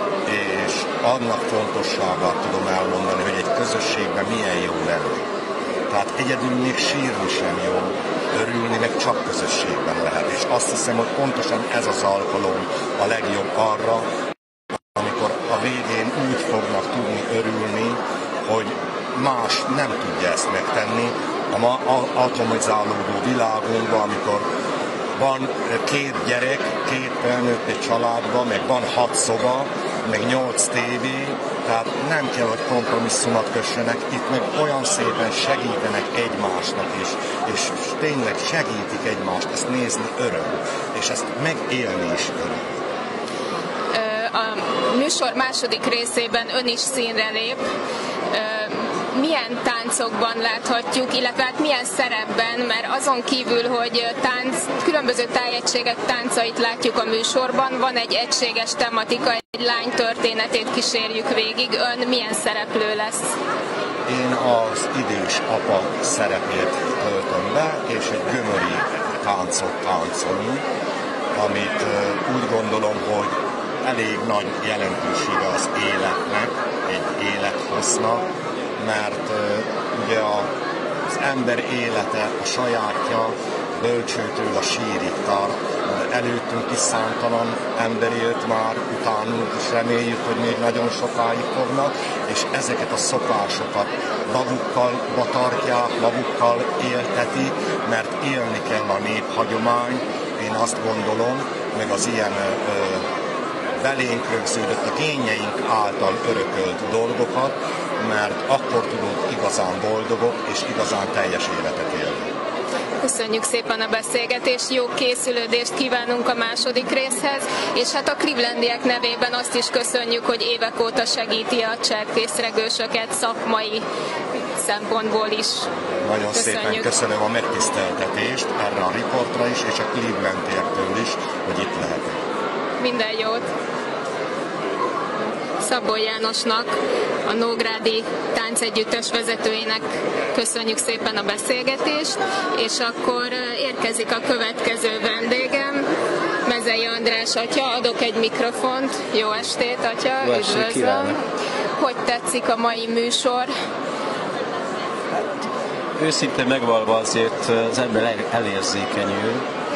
és annak fontosságát tudom elmondani, hogy egy közösségben milyen jó lenni. Tehát egyedül még sírni sem jó, örülni meg csak közösségben lehet. És azt hiszem, hogy pontosan ez az alkalom a legjobb arra, amikor a végén úgy fognak tudni örülni, hogy más nem tudja ezt megtenni a ma atomizálódó világunkban, amikor van két gyerek, két felnőtt egy családban, meg van hat szoba, meg nyolc tévé, tehát nem kell, hogy kompromisszumot kössenek, itt meg olyan szépen segítenek egymásnak is, és tényleg segítik egymást, ezt nézni öröm, és ezt megélni is öröm. A műsor második részében ön is színre lép. Milyen táncokban láthatjuk, illetve hát milyen szerepben, mert azon kívül, hogy tánc, különböző tájegységek táncait látjuk a műsorban, van egy egységes tematika, egy lány történetét kísérjük végig. Ön milyen szereplő lesz? Én az idős apa szerepét töltöm be, és egy gömöri táncot táncolunk, amit úgy gondolom, hogy elég nagy jelentősége az életnek, egy élethossznak, mert uh, ugye a az ember élete a sajátja, bölcsőtől a sírig tart. Előttünk is számtalan ember élt már, utánunk is reméljük, hogy még nagyon sokáig fognak, és ezeket a szokásokat magukkal tartják, magukkal élteti, mert élni kell a néphagyomány. Én azt gondolom, meg az ilyen ö, belénk rögződött, a génjeink által örökölt dolgokat, mert akkor tudunk igazán boldogok és igazán teljes életet élni. Köszönjük szépen a beszélgetést, jó készülődést kívánunk a második részhez, és hát a clevelandiek nevében azt is köszönjük, hogy évek óta segíti a cserkészregősöket szakmai szempontból is. Nagyon köszönjük. Szépen köszönöm a megtiszteltetést erre a riportra is, és a Clevelandiektől is, hogy itt lehetek. Minden jót! Szabó Jánosnak, a Nógrádi táncegyüttes vezetőjének köszönjük szépen a beszélgetést, és akkor érkezik a következő vendégem, Mezei András atya, adok egy mikrofont. Jó estét, atya, Jó üdvözlöm. Kívánok. Hogy tetszik a mai műsor? Őszintén megvalva azért az ember elérzékenyül.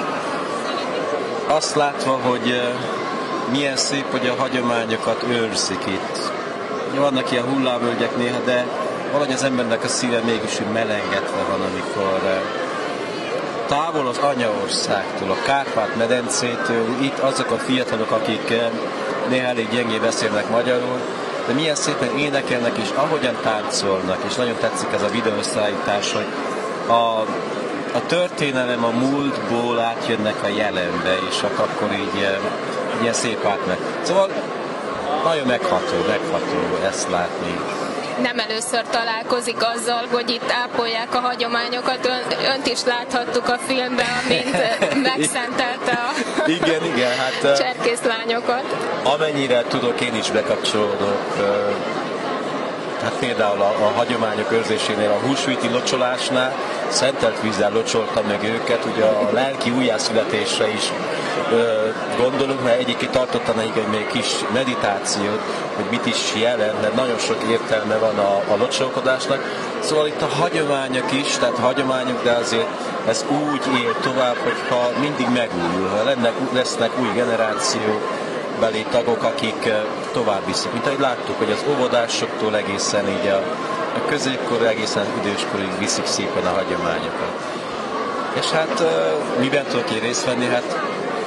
Azt látva, hogy milyen szép, hogy a hagyományokat őrzik itt. Vannak ilyen hullámvölgyek néha, de valahogy az embernek a szíve mégis melengetve van, amikor távol az anyaországtól, a Kárpát-medencétől, itt azok a fiatalok, akik néha elég gyengén beszélnek magyarul, de milyen szépen énekelnek és ahogyan táncolnak, és nagyon tetszik ez a videószállítás, hogy a, a történelem a múltból átjönnek a jelenbe, és akkor így ilyen szép átmegy. Szóval nagyon megható, megható ezt látni. Nem először találkozik azzal, hogy itt ápolják a hagyományokat. Ön, önt is láthattuk a filmben, amint megszentelte a igen, igen, hát, cserkészlányokat. Amennyire tudok, én is bekapcsolódok. Hát például a, a hagyományok őrzésénél, a húsvéti locsolásnál szentelt vízzel locsoltam meg őket, ugye a lelki újjászületésre is ö, gondolunk, mert egyébként tartottam egy még kis meditációt, hogy mit is jelent, mert nagyon sok értelme van a, a locsolkodásnak. Szóval itt a hagyományok is, tehát hagyományok, de azért ez úgy él tovább, hogyha mindig megújul, ha lennek, lesznek új generációk, beli tagok, akik tovább viszik. Mint ahogy láttuk, hogy az óvodásoktól egészen így a, a középkor, egészen időskorig viszik szépen a hagyományokat. És hát miben tudok én részt venni? Hát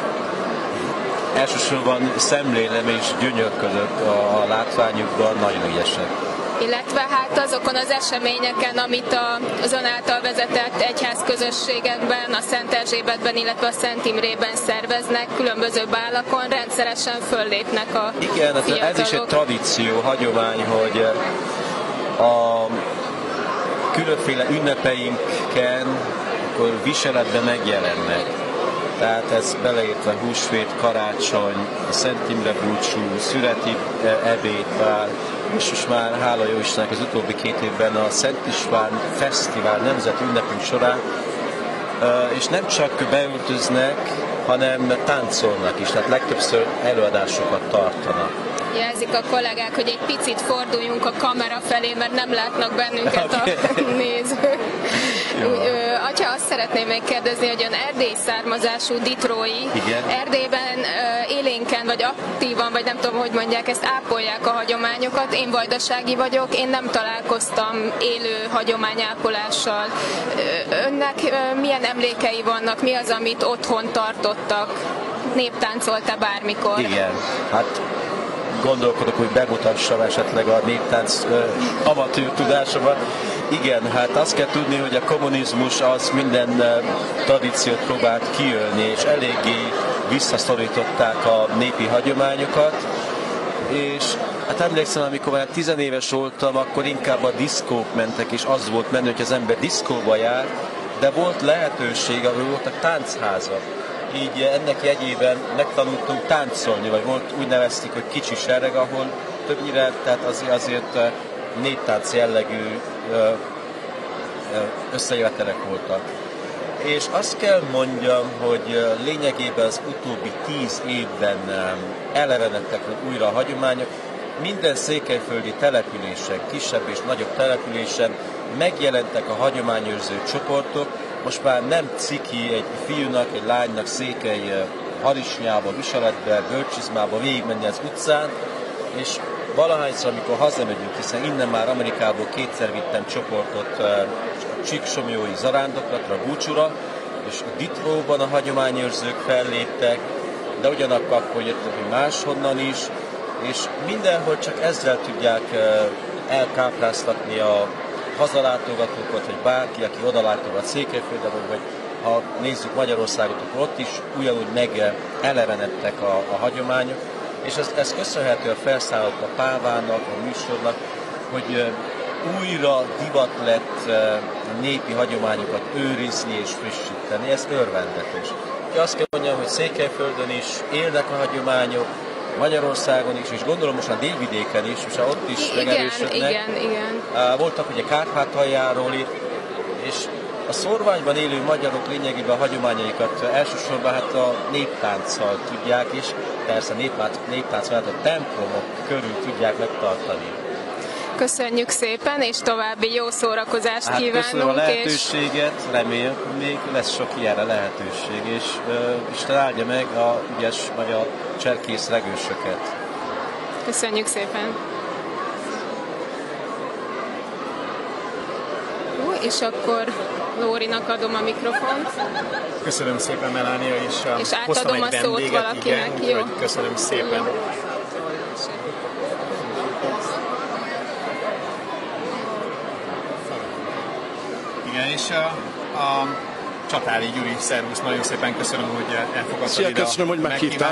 elsősorban szemlélem és gyönyörködök a, a látványukban, nagyon ügyesek. Illetve hát azokon az eseményeken, amit az ön által vezetett egyházközösségekben, a Szent Erzsébetben, illetve a Szent Imrében szerveznek, különböző bálakon rendszeresen föllépnek a igen, fiatalok. Ez is egy tradíció, hagyomány, hogy a különféle ünnepeinken akkor viseletben megjelennek. Tehát ez beleértve húsvét, karácsony, a Szent Imre búcsú, születi ebédbál, és most már, hála jó Istennek, az utóbbi két évben a Szent István Fesztivál nemzeti ünnepünk során, és nem csak beöltöznek, hanem táncolnak is, tehát legtöbbször előadásokat tartanak. Jelzik a kollégák, hogy egy picit forduljunk a kamera felé, mert nem látnak bennünket okay. a nézők. Atya, azt szeretném megkérdezni, hogy ön erdélyi származású ditrói. Igen. Erdélyben élénken, vagy aktívan, vagy nem tudom, hogy mondják, ezt ápolják a hagyományokat. Én vajdasági vagyok, én nem találkoztam élő hagyományápolással. Önnek milyen emlékei vannak? Mi az, amit otthon tartottak? Néptáncolta bármikor? Igen, hát gondolkodok, hogy bemutassam esetleg a néptánc uh, amatőr tudásomat. Igen, hát azt kell tudni, hogy a kommunizmus az minden uh, tradíciót próbált kiölni, és eléggé visszaszorították a népi hagyományokat. És hát emlékszem, amikor már tizenéves voltam, akkor inkább a diszkók mentek, és az volt menő, hogy az ember diszkóba jár, de volt lehetőség, ahol voltak táncházak. Így ennek jegyében megtanultunk táncolni, vagy volt, úgy nevezték, hogy kicsi sereg, ahol többnyire, tehát azért, azért néptánc jellegű összejövetelek voltak. És azt kell mondjam, hogy lényegében az utóbbi tíz évben elevenedtek újra a hagyományok, minden székelyföldi településen, kisebb és nagyobb településen megjelentek a hagyományőrző csoportok. Most már nem ciki egy fiúnak, egy lánynak székely harisnyába, viseletbe, bőrcsizmába végigmenni az utcán, és valahányszor, amikor hazamegyünk, hiszen innen már Amerikából kétszer vittem csoportot a csíksomlyói zarándoklatra, búcsúra, és Ditróban a hagyományőrzők felléptek, de ugyanakkor akkor jöttek máshonnan is, és mindenhol csak ezzel tudják elkápráztatni a hazalátogatókat, vagy bárki, aki odalátogat Székelyföldre, vagy ha nézzük Magyarországot, akkor ott is ugyanúgy megelevenedtek a, a hagyományok, és ez, ez köszönhető a felszállott a Pávának, a műsornak, hogy újra divat lett népi hagyományokat őrizni és frissíteni, ez örvendetes. Azt kell mondjam, hogy Székelyföldön is élnek a hagyományok, Magyarországon is, és gondolom most a délvidéken is, és ott is megerősödnek. Igen, igen. Voltak ugye Kárpátaljáról itt, és a szórványban élő magyarok lényegében a hagyományaikat elsősorban hát a néptánccal tudják, és persze néptánc, néptánc mellett a templomok körül tudják megtartani. Köszönjük szépen, és további jó szórakozást hát kívánunk. Köszönöm a lehetőséget, és... reméljük, hogy még lesz sok ilyenre lehetőség, és uh, Isten áldja meg a ügyes magyar cserkész regősöket. Köszönjük szépen. Jó, és akkor Lórinak adom a mikrofont. Köszönöm szépen, Melánia, és, és átadom a szót vendéget, valakinek. Igen, jó? Köszönöm szépen. Jó. Igen, és a, a Csatári Gyuri, szervusz, nagyon szépen köszönöm, hogy elfogadtad Szia, ide köszönöm, hogy meghívtál.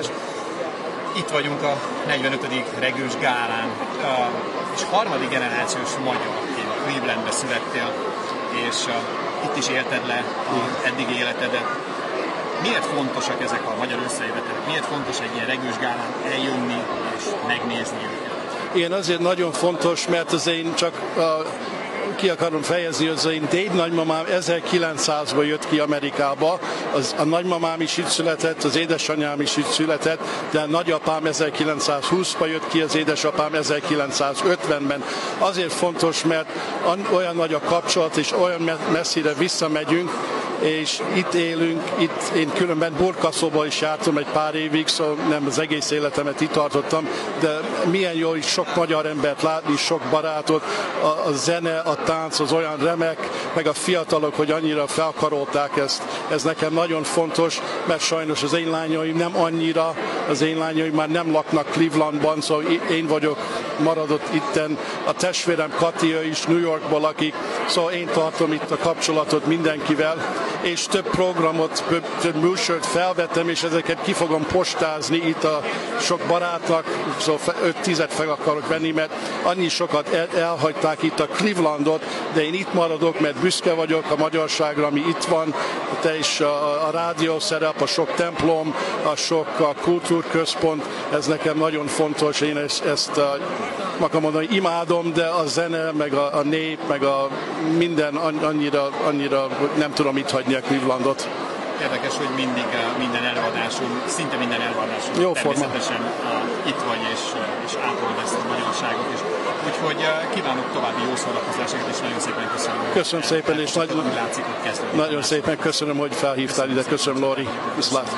Itt vagyunk a negyvenötödik regős gálán, és harmadik generációs magyarként Clevelandbe születtél, és itt is élted le az eddigi életedet. Miért fontosak ezek a magyar összejövetelek? Miért fontos egy ilyen regős gálán eljönni és megnézni őket? Igen, azért nagyon fontos, mert az én csak a ki akarom fejezni, hogy az én dédnagymamám ezerkilencszázban jött ki Amerikába, az, a nagymamám is itt született, az édesanyám is itt született, de a nagyapám ezerkilencszázhúszban jött ki, az édesapám ezerkilencszázötvenben. Azért fontos, mert olyan nagy a kapcsolat, és olyan messzire visszamegyünk, és itt élünk, itt én különben Burkaszóba is jártam egy pár évig, szóval nem az egész életemet itt tartottam, de milyen jó is sok magyar embert látni, sok barátot, a, a zene, a tánc az olyan remek, meg a fiatalok, hogy annyira felkarolták ezt. Ez nekem nagyon fontos, mert sajnos az én lányaim nem annyira, az én lányaim már nem laknak Clevelandban, szóval én vagyok maradott itten, a testvérem Katia is New Yorkban lakik, szóval én tartom itt a kapcsolatot mindenkivel, és több programot, több, több műsort felvettem, és ezeket ki fogom postázni itt a sok barátnak, szóval öt-tizet fel akarok venni, mert annyi sokat el, elhagyták itt a Clevelandot, de én itt maradok, mert büszke vagyok a magyarságra, ami itt van, te is a, a rádió szerep, a sok templom, a sok a kultúrközpont, ez nekem nagyon fontos, én ezt, ezt akarom mondani, imádom, de a zene, meg a, a nép, meg a minden annyira, annyira nem tudom itt hagyni a Clevelandot. Érdekes, hogy mindig minden előadásunk, szinte minden előadásunk jó természetesen uh, itt vagy, és, és átolod ezt a magyarságot is. Úgyhogy uh, kívánok további jó szórakozásokat, és nagyon szépen köszönöm. Köszönöm szépen, és nagy, úgy látszik, hogy kezdődik. Nagyon szépen köszönöm, hogy felhívtál ide. Köszönöm, Lori. Viszlát.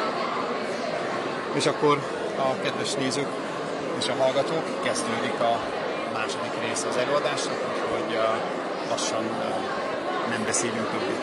És akkor a kedves nézők és a hallgatók, kezdődik a második része az előadásnak, úgyhogy uh, lassan uh, nem beszélünk többet.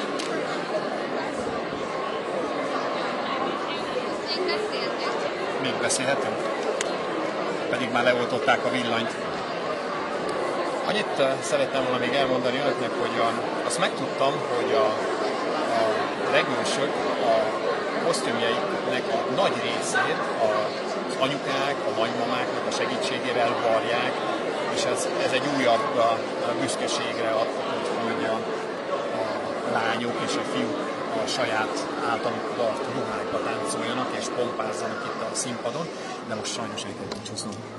Még beszélhetünk? Pedig már leoltották a villanyt. Annyit uh, szerettem volna még elmondani önöknek, hogy a, azt megtudtam, hogy a, a regősök a kosztümjeiknek a nagy részét az anyukák, a nagymamáknak a segítségével varják, és ez, ez egy újabb a, a büszkeségre adhatott, hogy a, a lányok és a fiúk a saját általuk vart ruhákba táncoljanak és pompázzanak itt a színpadon, de most sajnos el kell búcsúznom.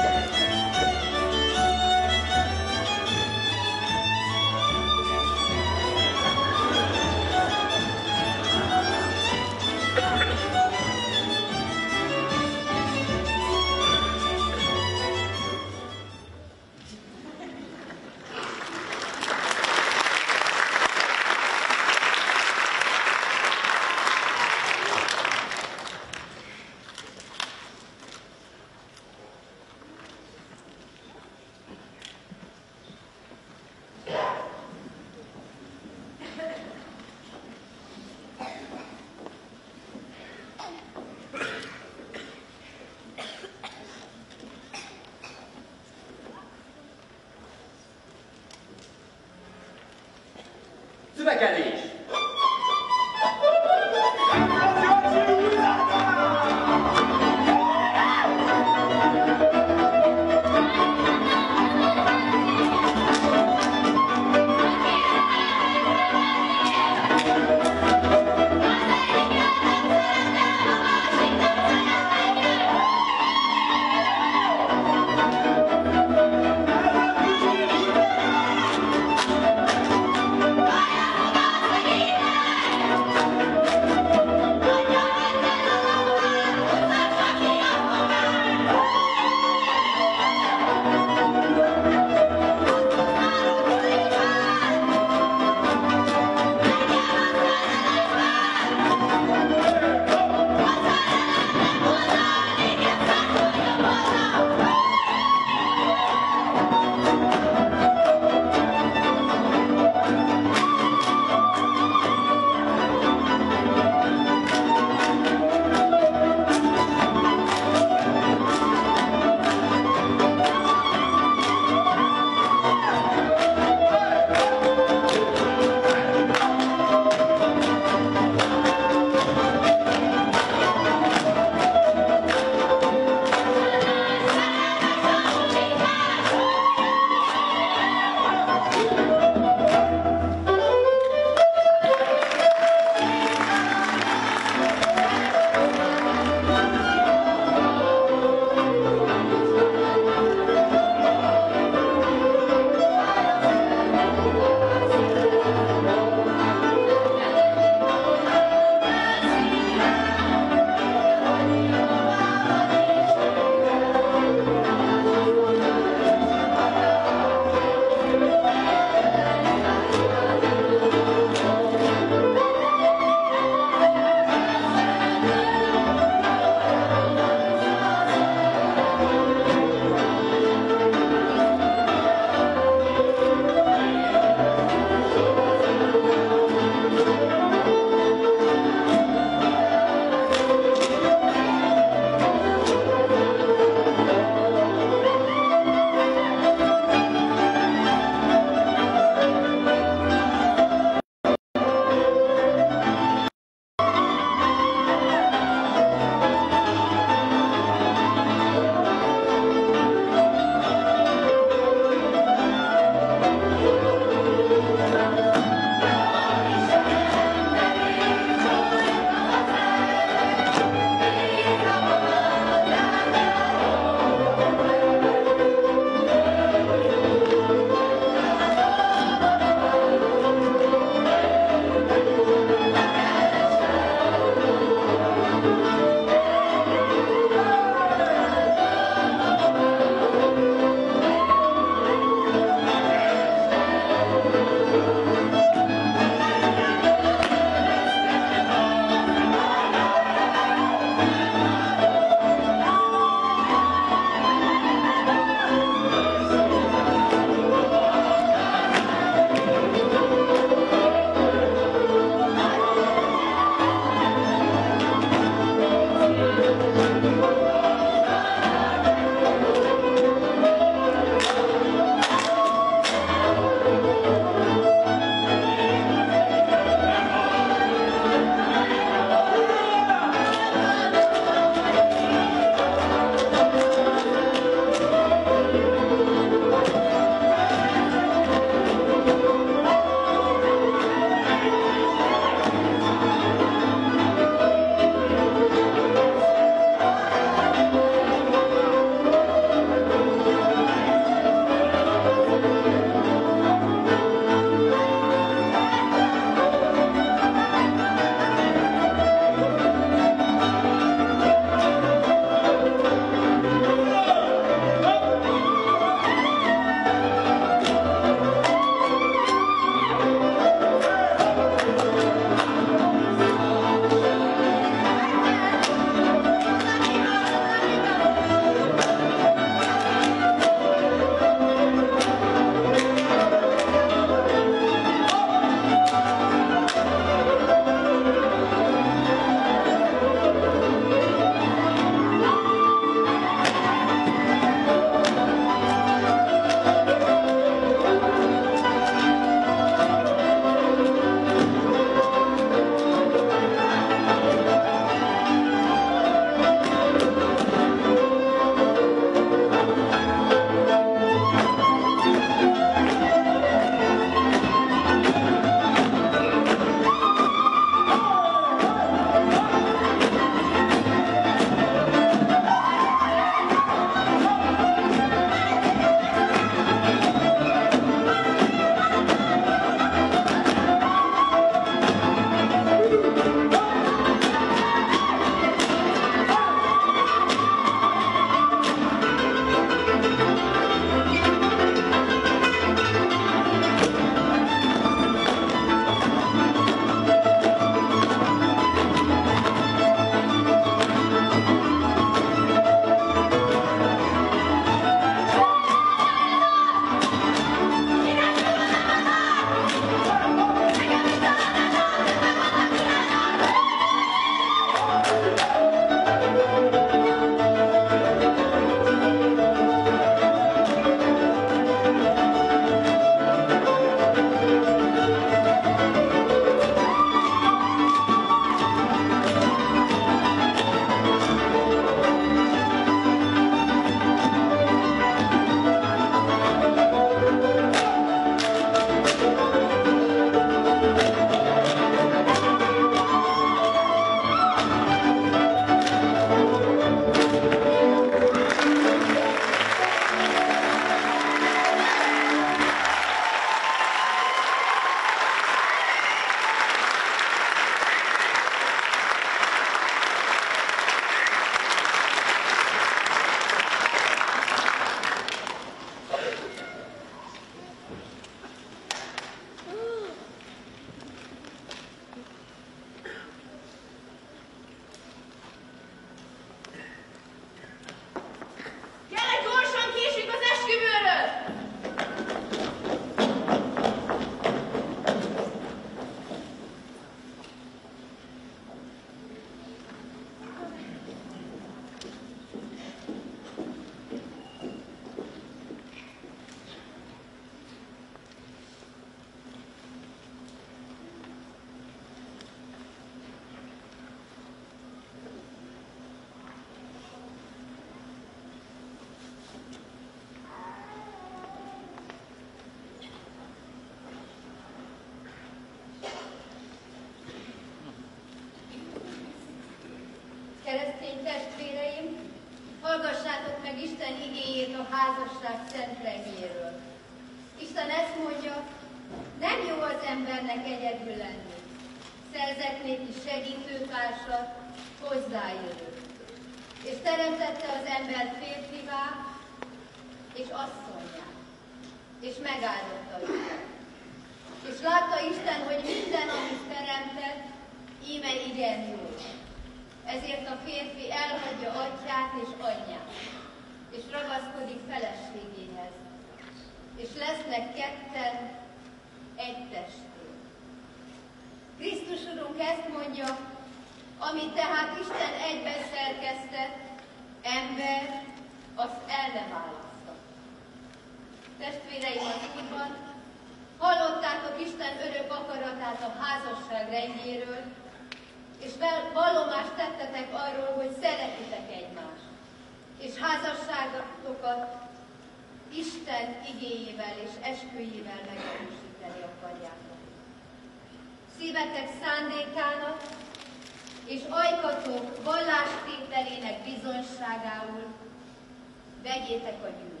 hallgassátok meg Isten igéjét a házasság szent rendjéről. Isten ezt mondja, nem jó az embernek egyedül lenni. Szerzek néki segítőtársat, hozzájövő. És teremtette az ember férfivá és asszonnyá, és megáldotta őket. És látta Isten, hogy minden, amit teremtett, íme igen jó. Ezért a férfi elhagyja atyját és anyját, és ragaszkodik feleségéhez, és lesznek ketten egy testér. Krisztus Urunk ezt mondja, amit tehát Isten egyben szerkesztett, ember, azt el ne válassza. Testvéreim az Úrban, hallottátok Isten örök akaratát a házasság rendjéről, és vallomást tettetek arról, hogy szeretitek egymást, és házasságotokat Isten igéjével és esküjével megerősíteni akarjátok. Szívetek szándékának és ajkatok vallástételének bizonyságául vegyétek a gyűlöletet.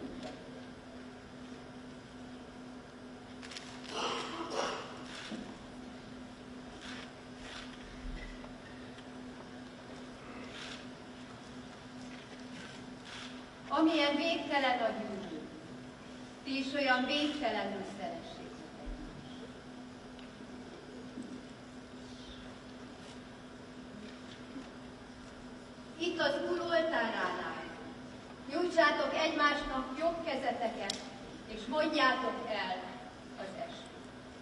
Amilyen végtelen a gyűlölet, ti is olyan végtelenül szeressétek egymást. Itt az Úr oltáránál nyújtsátok egymásnak jobb kezeteket, és mondjátok el az esküt.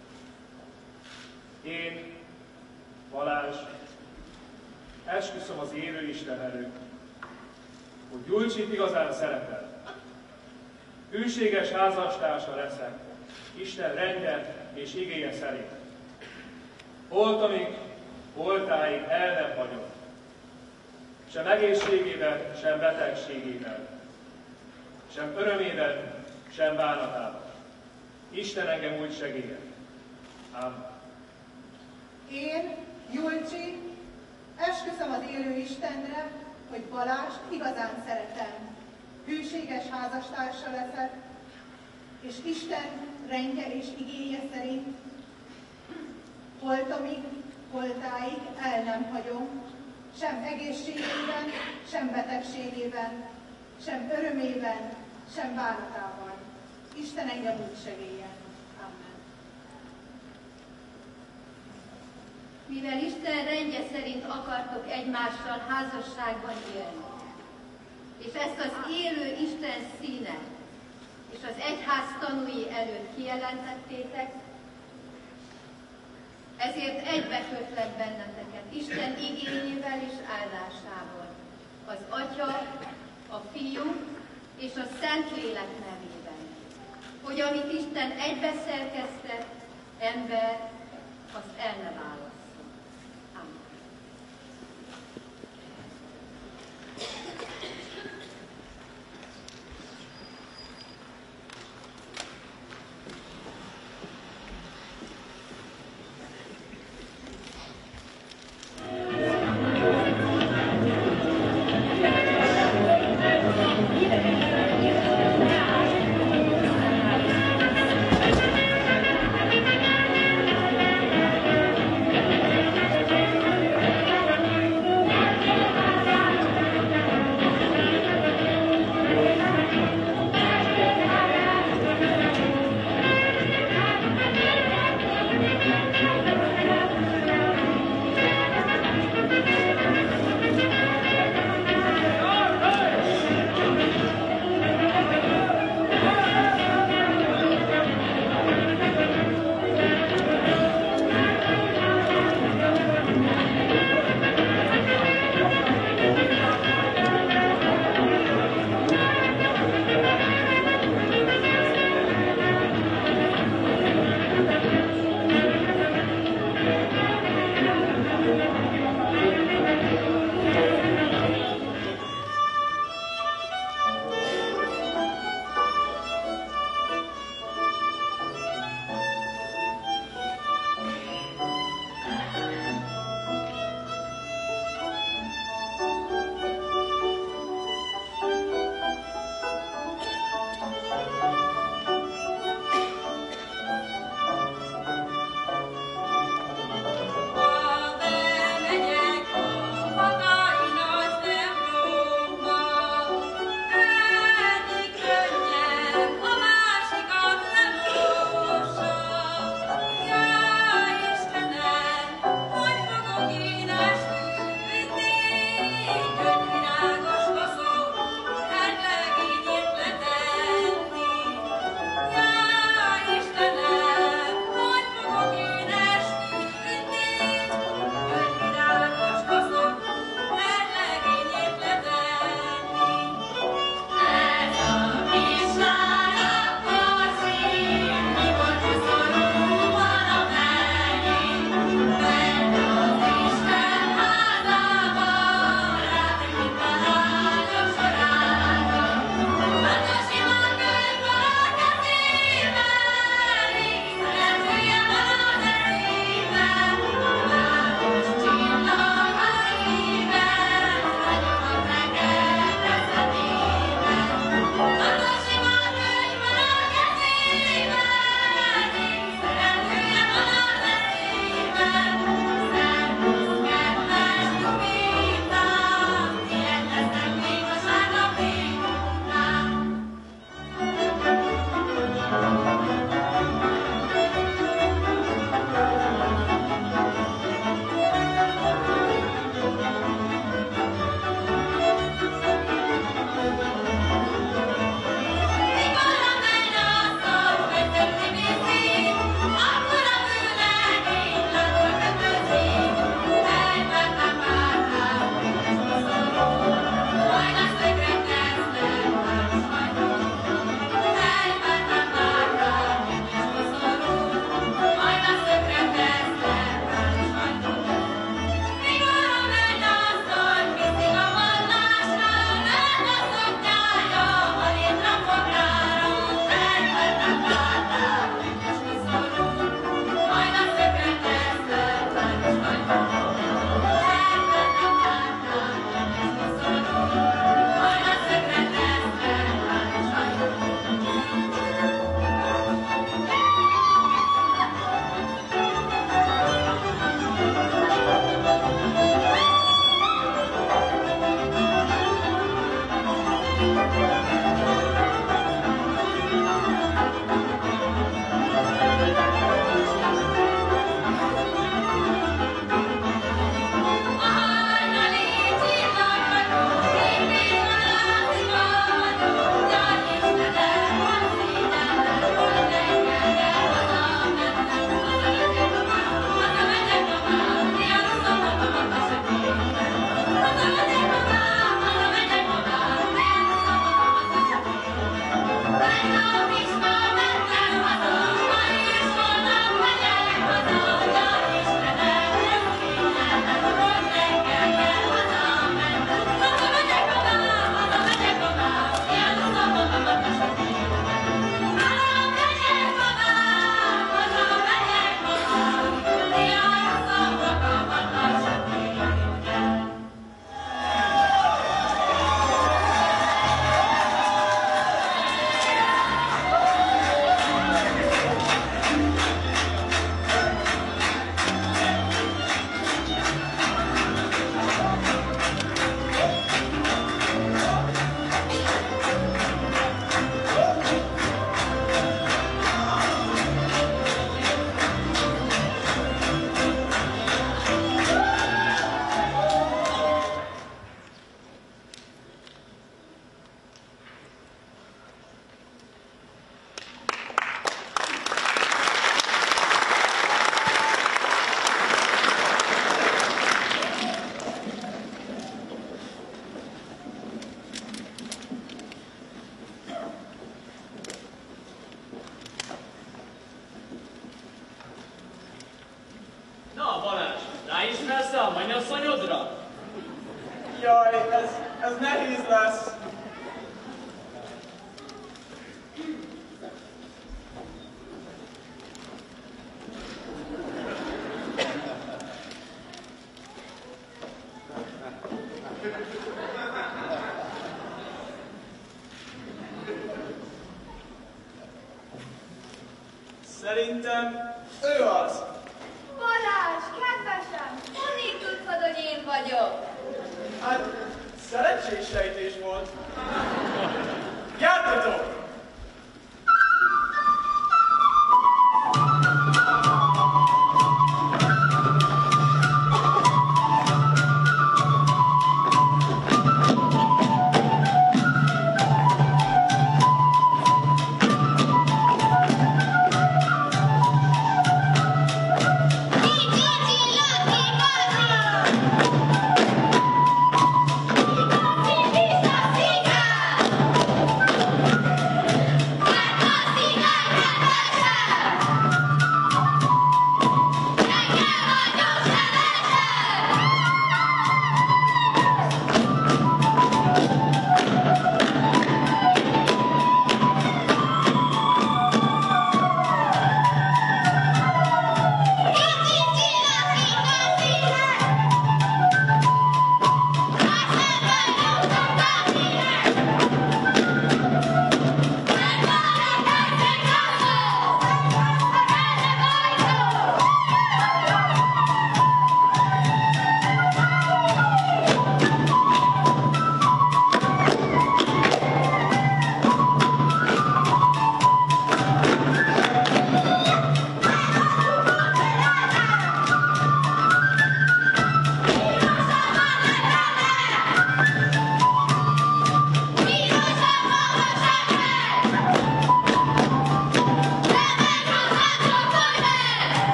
Én, Balázs, esküszöm az élő Isten előtt, hogy Gyulcsit igazán szeretem. Hűséges házastársa leszek, Isten rendje és igéje szerint. Holtamig, holtáig el nem hagyom. Sem egészségében, sem betegségében, sem örömében, sem bánatában. Isten engem úgy segélyen. Ámen. Én, Julcsi, esküszöm az élő Istenre, hogy Balást igazán szeretem, hűséges házastársa leszek, és Isten rendje és igéje szerint holtamig, holtáig el nem hagyom, sem egészségében, sem betegségében, sem örömében, sem bánatában. Isten engem úgy segélyen. Amen. Mivel Isten rendje szerint akartok egymással házasságban élni, és ezt az élő Isten színe és az egyház tanúi előtt kijelentettétek, ezért egybekötlek benneteket Isten igényével és áldásával, az Atya, a Fiú és a Szentlélek nevében, hogy amit Isten egybeszerkesztett, ember, azt el ne válassza. Amen. Ráismersz a mennyasszonyodra? Jaj, ez, ez nehéz lesz. Szerintem ő az. Balázs, kedvesem, honnan tudtad, hogy én vagyok? Hát, szerencsés sejtés volt. Gyártatok! Pizza, pizza!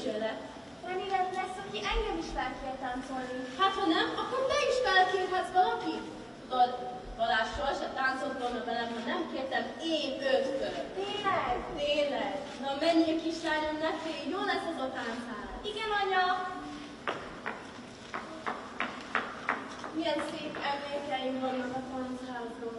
lépcsőre. Remélem lesz, aki engem is felkér táncolni. Hát ha nem, akkor te is felkérhetsz valakit. Tudod, Balázs sohasem táncolt volna velem, ha nem kértem én őt föl. Tényleg? Tényleg. Na menjél kislányom, ne félj, jó lesz ez a táncház. Igen, anya. Milyen szép emlékeim vannak a táncházról.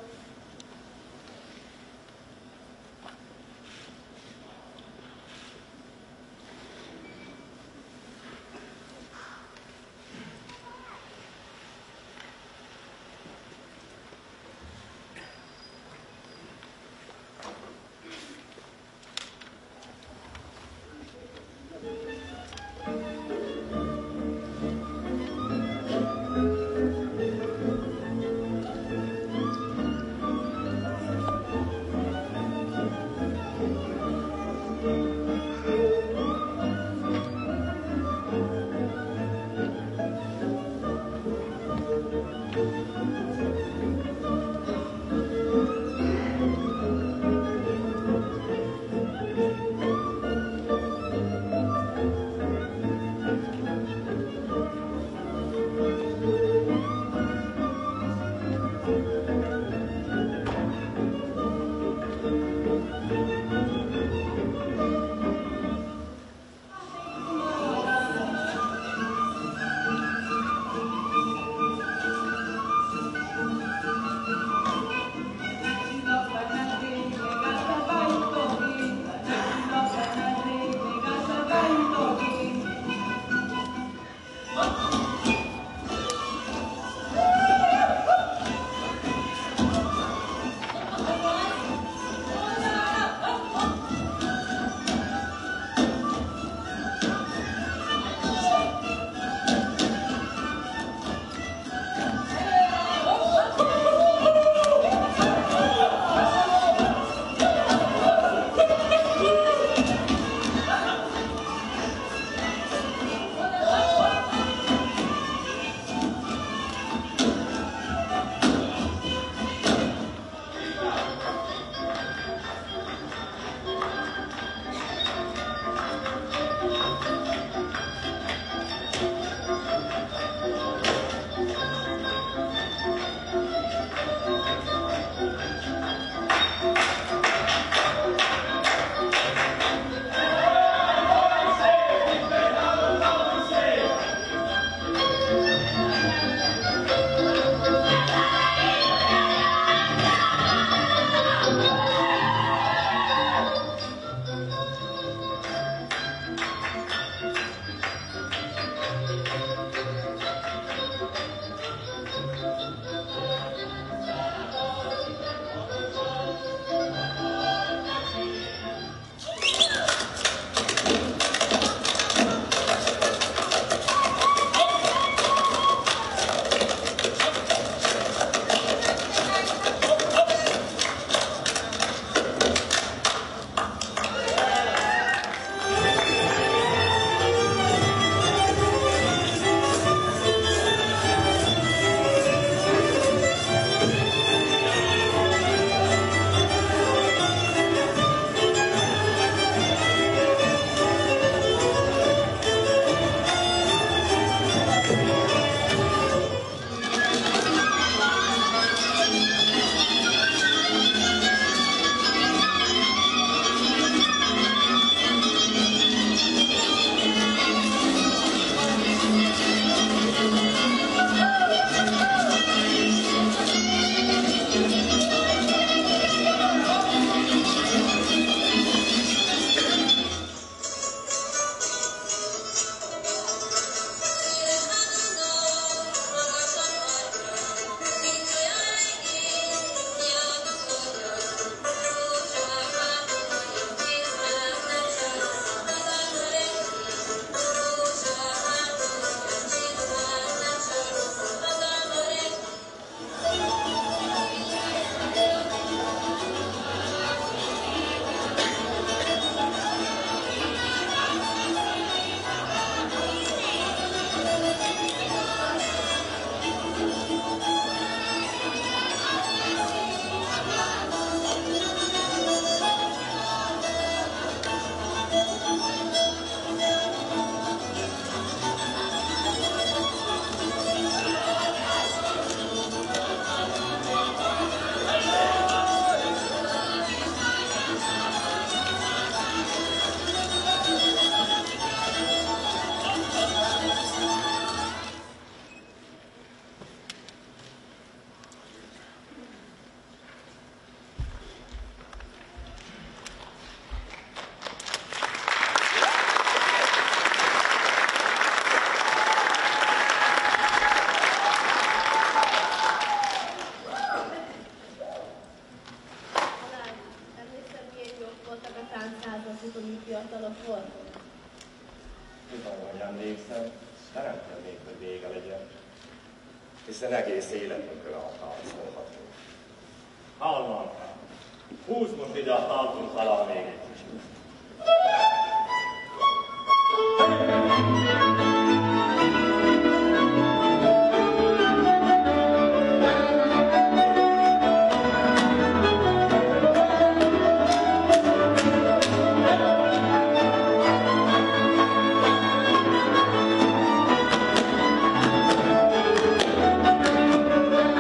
emlékszem, szeretném, hogy vége legyen, hiszen egész életünkön alkalmazhatunk. Hallanka, húzd most ide a talpunk alá még egy kicsit.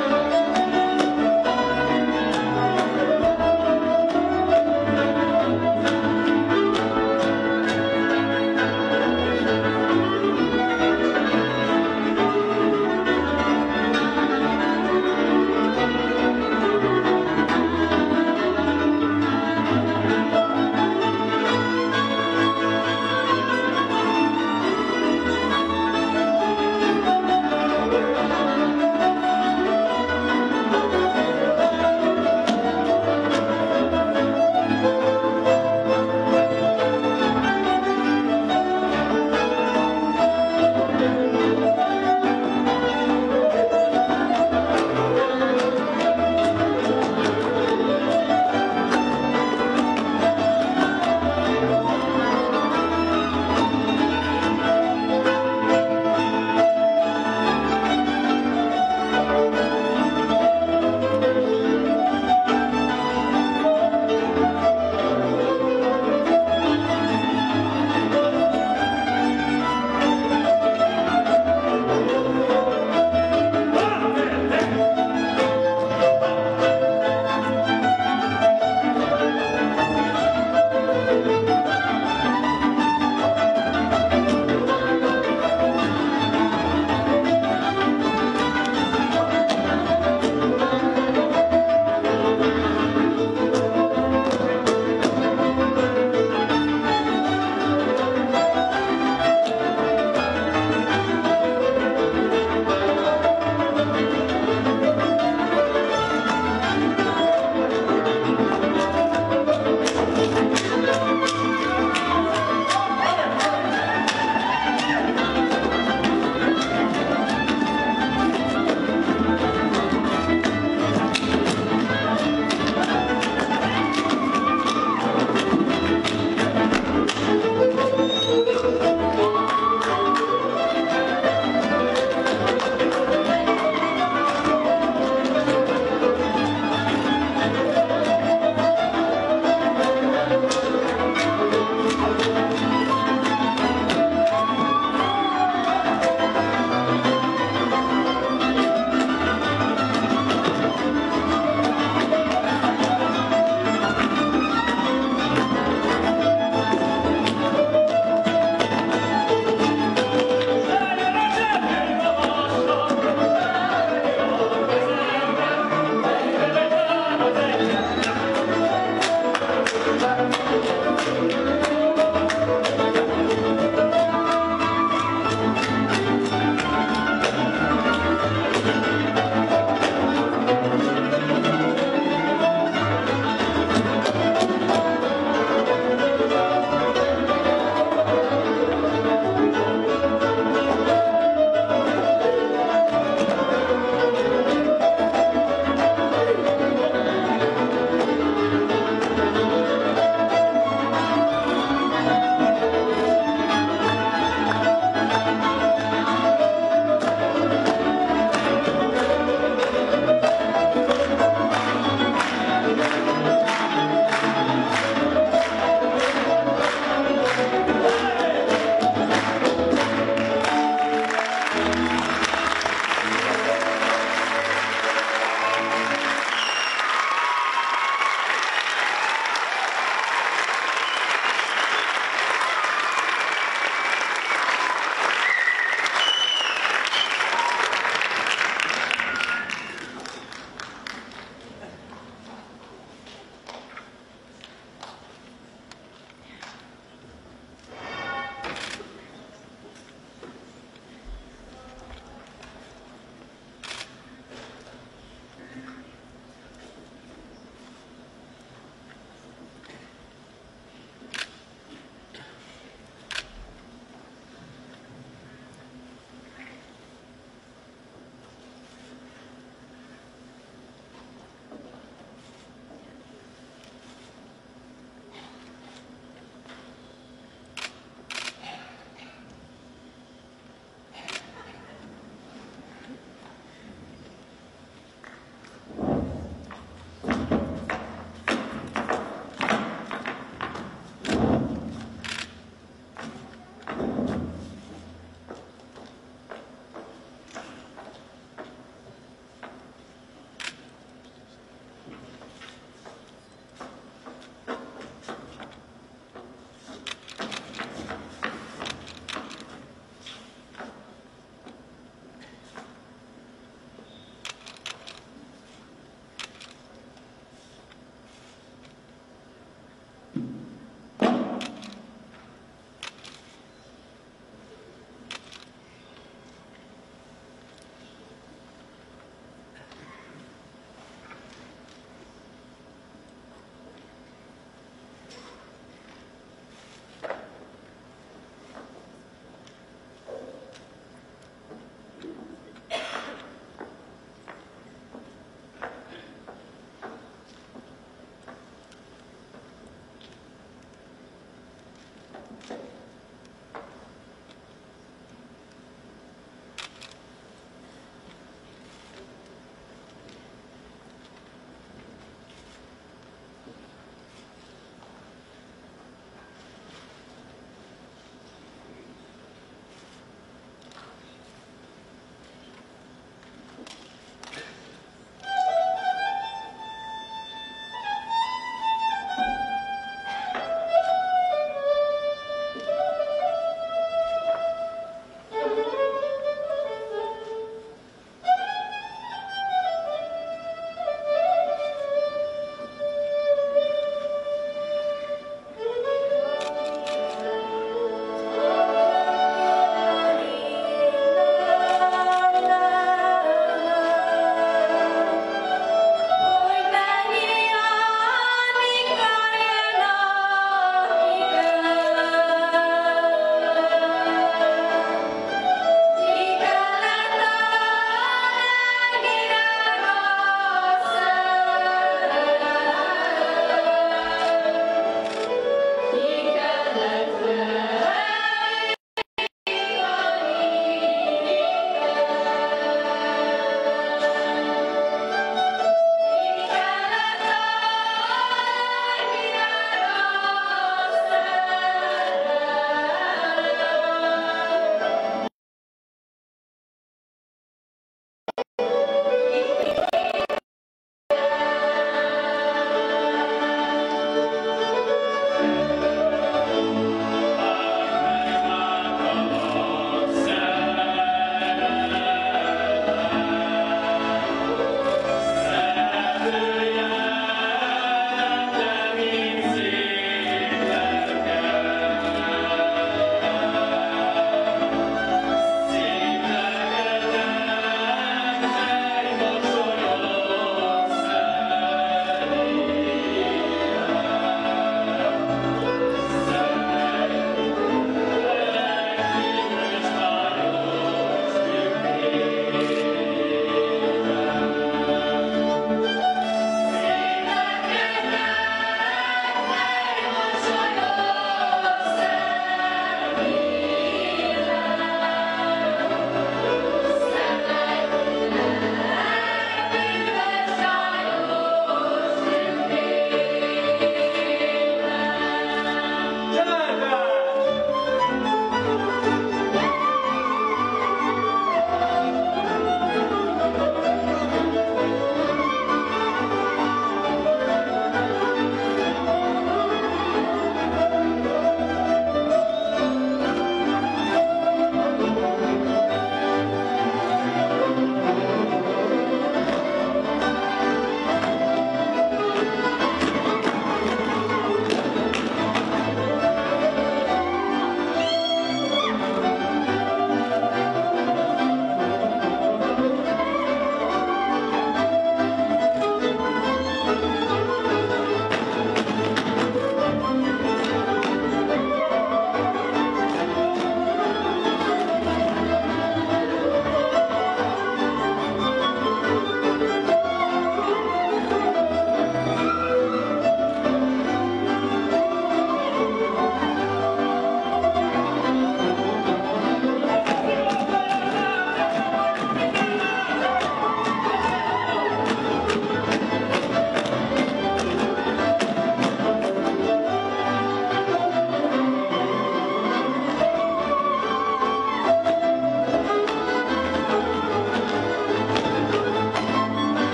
Thank you.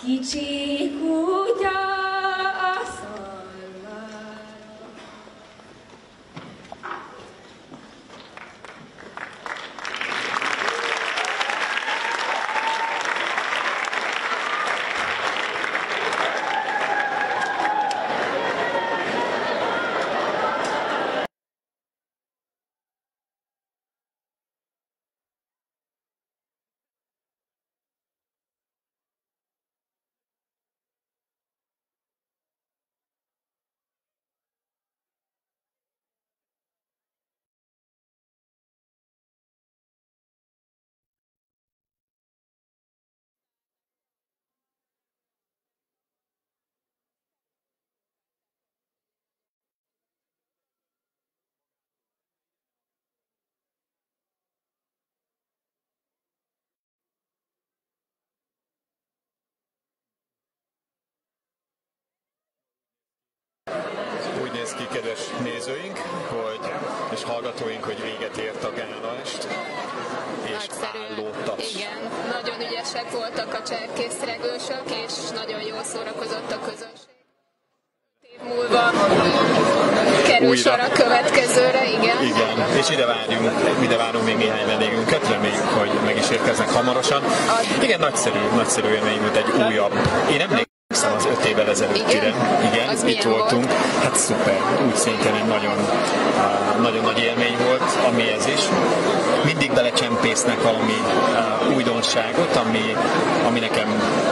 Kicsi kutya a szalmára. Úgy néz ki, kedves nézőink, hogy, és hallgatóink, hogy véget ért a gálaest, és álló taps. Igen, nagyon ügyesek voltak a cserkészregősök, és nagyon jól szórakozott a közönség. Év múlva kerül Újra. sor a következőre, igen. Igen, és ide várjunk, ide várunk még néhány vendégünket, reméljük, hogy meg is érkeznek hamarosan. Igen, nagyszerű, nagyszerű élmény volt egy újabb. Én emlékszem az öt évvel ezelőttire. Igen? Igen, Az itt milyen voltunk. volt? Hát szuper, úgy szintén egy nagyon, uh, nagyon nagy élmény volt, ami ez is. Mindig belecsempésznek valami uh, újdonságot, ami, ami nekem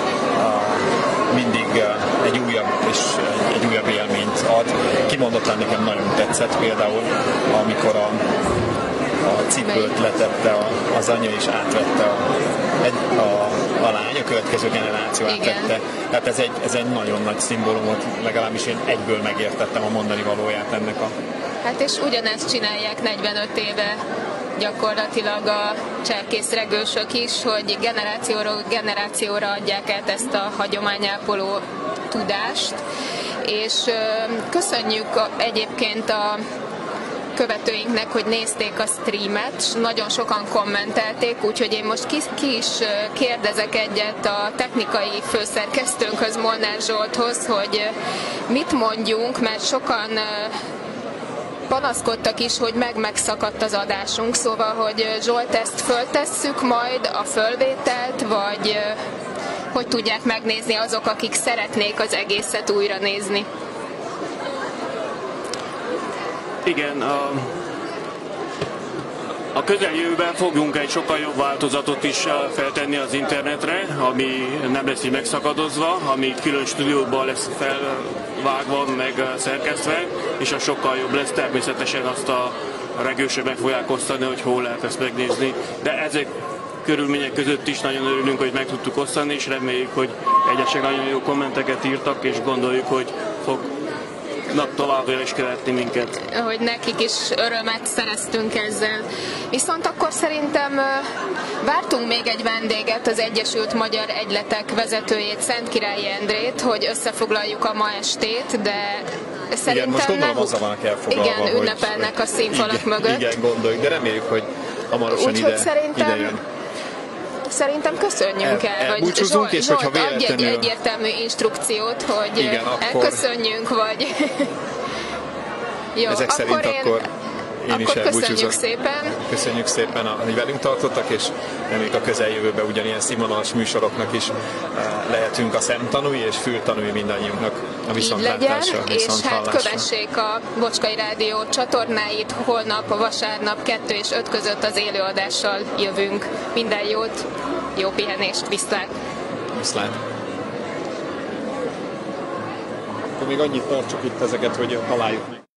uh, mindig uh, egy újabb és egy, egy újabb élményt ad. Kimondottan nekem nagyon tetszett például, amikor a, a cipőt letette a, az anya és átvette a, egy, a, a lány, a következő generáció átvette. Tehát ez egy, ez egy nagyon nagy szimbólum volt, legalábbis én egyből megértettem a mondani valóját ennek a... Hát és ugyanezt csinálják negyvenöt éve gyakorlatilag a cserkészregősök is, hogy generációról generációra adják át ezt a hagyományápoló tudást, és köszönjük egyébként a követőinknek, hogy nézték a streamet, és nagyon sokan kommentelték, úgyhogy én most ki, ki is kérdezek egyet a technikai főszerkesztőnkhöz, Molnár Zsolthoz, hogy mit mondjunk, mert sokan panaszkodtak is, hogy meg-megszakadt az adásunk, szóval, hogy Zsolt, ezt föltesszük majd a fölvételt, vagy hogy tudják megnézni azok, akik szeretnék az egészet újra nézni? Igen, a, a közeljövőben fogunk egy sokkal jobb változatot is feltenni az internetre, ami nem lesz így megszakadozva, ami külön stúdióban lesz felvágva, meg szerkesztve, és az sokkal jobb lesz. Természetesen azt a regősre meg fogják osztani, hogy hol lehet ezt megnézni, de ezek körülmények között is nagyon örülünk, hogy meg tudtuk osztani, és reméljük, hogy egyesek nagyon jó kommenteket írtak, és gondoljuk, hogy fognak továbbra is követni minket. Hogy nekik is örömet szereztünk ezzel. Viszont akkor szerintem vártunk még egy vendéget, az Egyesült Magyar Egyletek vezetőjét, Szentkirályi Endrét, hogy összefoglaljuk a ma estét, de szerintem igen, most gondolom nem... azzal vannak elfoglalva, igen, ünnepelnek a színfalak igen, mögött. Igen, gondoljuk, de reméljük, hogy hamarosan Úgyhogy ide, szerintem... ide jön. Szerintem köszönjünk el, el hogy Zsolt, és Zsolt adj egy egyértelmű instrukciót, hogy igen, akkor... elköszönjünk, vagy... Jó, ezek akkor szerint én... akkor én is Akkor köszönjük elbúcsúzok. szépen. Köszönjük szépen, hogy velünk tartottak, és reméljük a közeljövőben ugyanilyen színvonalas műsoroknak is lehetünk a szemtanúi és fültanúi mindannyiunknak a viszontlátásra. És hát kövessék a Bocskai Rádió csatornáit, holnap, a vasárnap kettő és öt között az élőadással jövünk. Minden jót, jó pihenést, viszlát! Viszlát! Akkor még annyit tartsuk itt ezeket, hogy találjuk meg.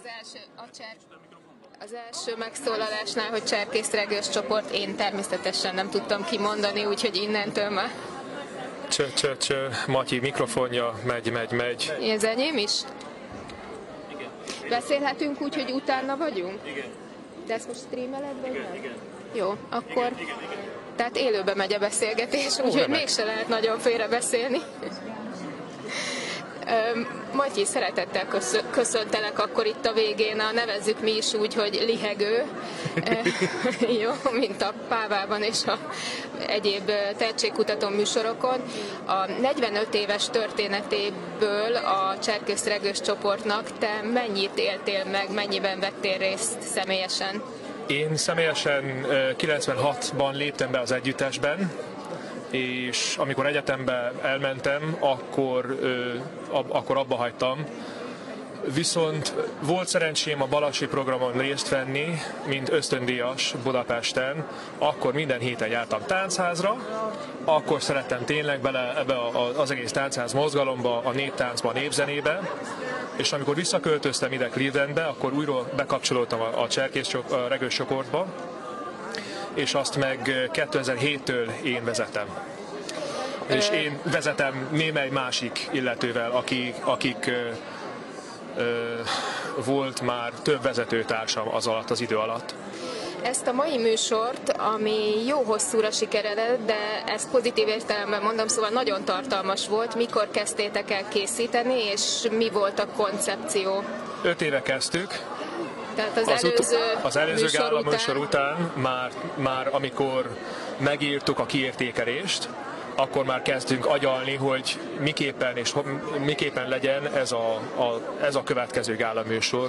az első, a cser... Az első megszólalásnál, hogy Cserkész Regős csoport, én természetesen nem tudtam kimondani, úgyhogy innentől már... Csö, csö, csö, Matyi mikrofonja, megy, megy, megy. Ez enyém is? Igen. Beszélhetünk úgy, hogy utána vagyunk? Igen. De ezt most streameled, vagy nem? Igen. Jó, akkor... Igen, igen, igen. Tehát élőbe megy a beszélgetés, úgyhogy mégse lehet nagyon félre beszélni. Matyi, szeretettel köszöntelek akkor itt a végén, a nevezzük mi is úgy, hogy lihegő, jó, mint a Pávában és a egyéb tehetségkutató műsorokon. A negyvenöt éves történetéből a Cserkész Regős csoportnak te mennyit éltél meg, mennyiben vettél részt személyesen? Én személyesen kilencvenhatban léptem be az együttesben, és amikor egyetembe elmentem, akkor, akkor abba hagytam. Viszont volt szerencsém a Balassi programon részt venni, mint ösztöndíjas Budapesten, akkor minden héten jártam táncházra, akkor szerettem tényleg bele ebbe az egész táncház mozgalomba, a néptáncba, a népzenébe, és amikor visszaköltöztem ide Clevelandbe, akkor újra bekapcsolódtam a Cserkész a Regős csoportba, és azt meg kétezer-héttől én vezetem. És én vezetem némely másik illetővel, akik, akik ö, ö, volt már több vezetőtársam az alatt, az idő alatt. Ezt a mai műsort, ami jó hosszúra sikeredett, de ezt pozitív értelemben mondom, szóval nagyon tartalmas volt. Mikor kezdtétek el készíteni, és mi volt a koncepció? Öt éve kezdtük. Tehát az, az, előző, ut- az előző műsor gála után... műsor után, már, már amikor megírtuk a kiértékelést, akkor már kezdünk agyalni, hogy miképpen és miképpen legyen ez a, a, ez a következő gála műsor.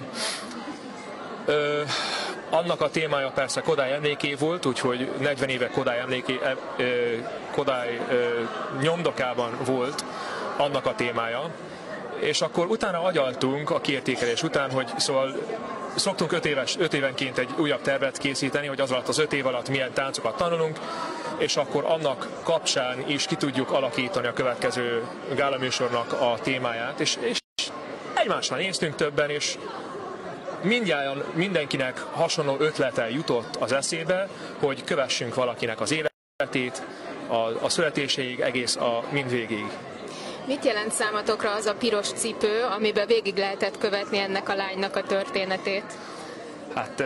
Ö, annak a témája persze Kodály emléké volt, úgyhogy negyven éve Kodály emléké, ö, Kodály ö, nyomdokában volt annak a témája, és akkor utána agyaltunk a kiértékelés után, hogy szóval szoktunk öt, éves, öt évenként egy újabb tervet készíteni, hogy az alatt az öt év alatt milyen táncokat tanulunk, és akkor annak kapcsán is ki tudjuk alakítani a következő gálaműsornak a témáját, és, és egymásra néztünk többen, és mindjárt mindenkinek hasonló ötlete jutott az eszébe, hogy kövessünk valakinek az életét, a, a születéséig, egész a mindvégig. Mit jelent számotokra az a piros cipő, amiben végig lehetett követni ennek a lánynak a történetét? Hát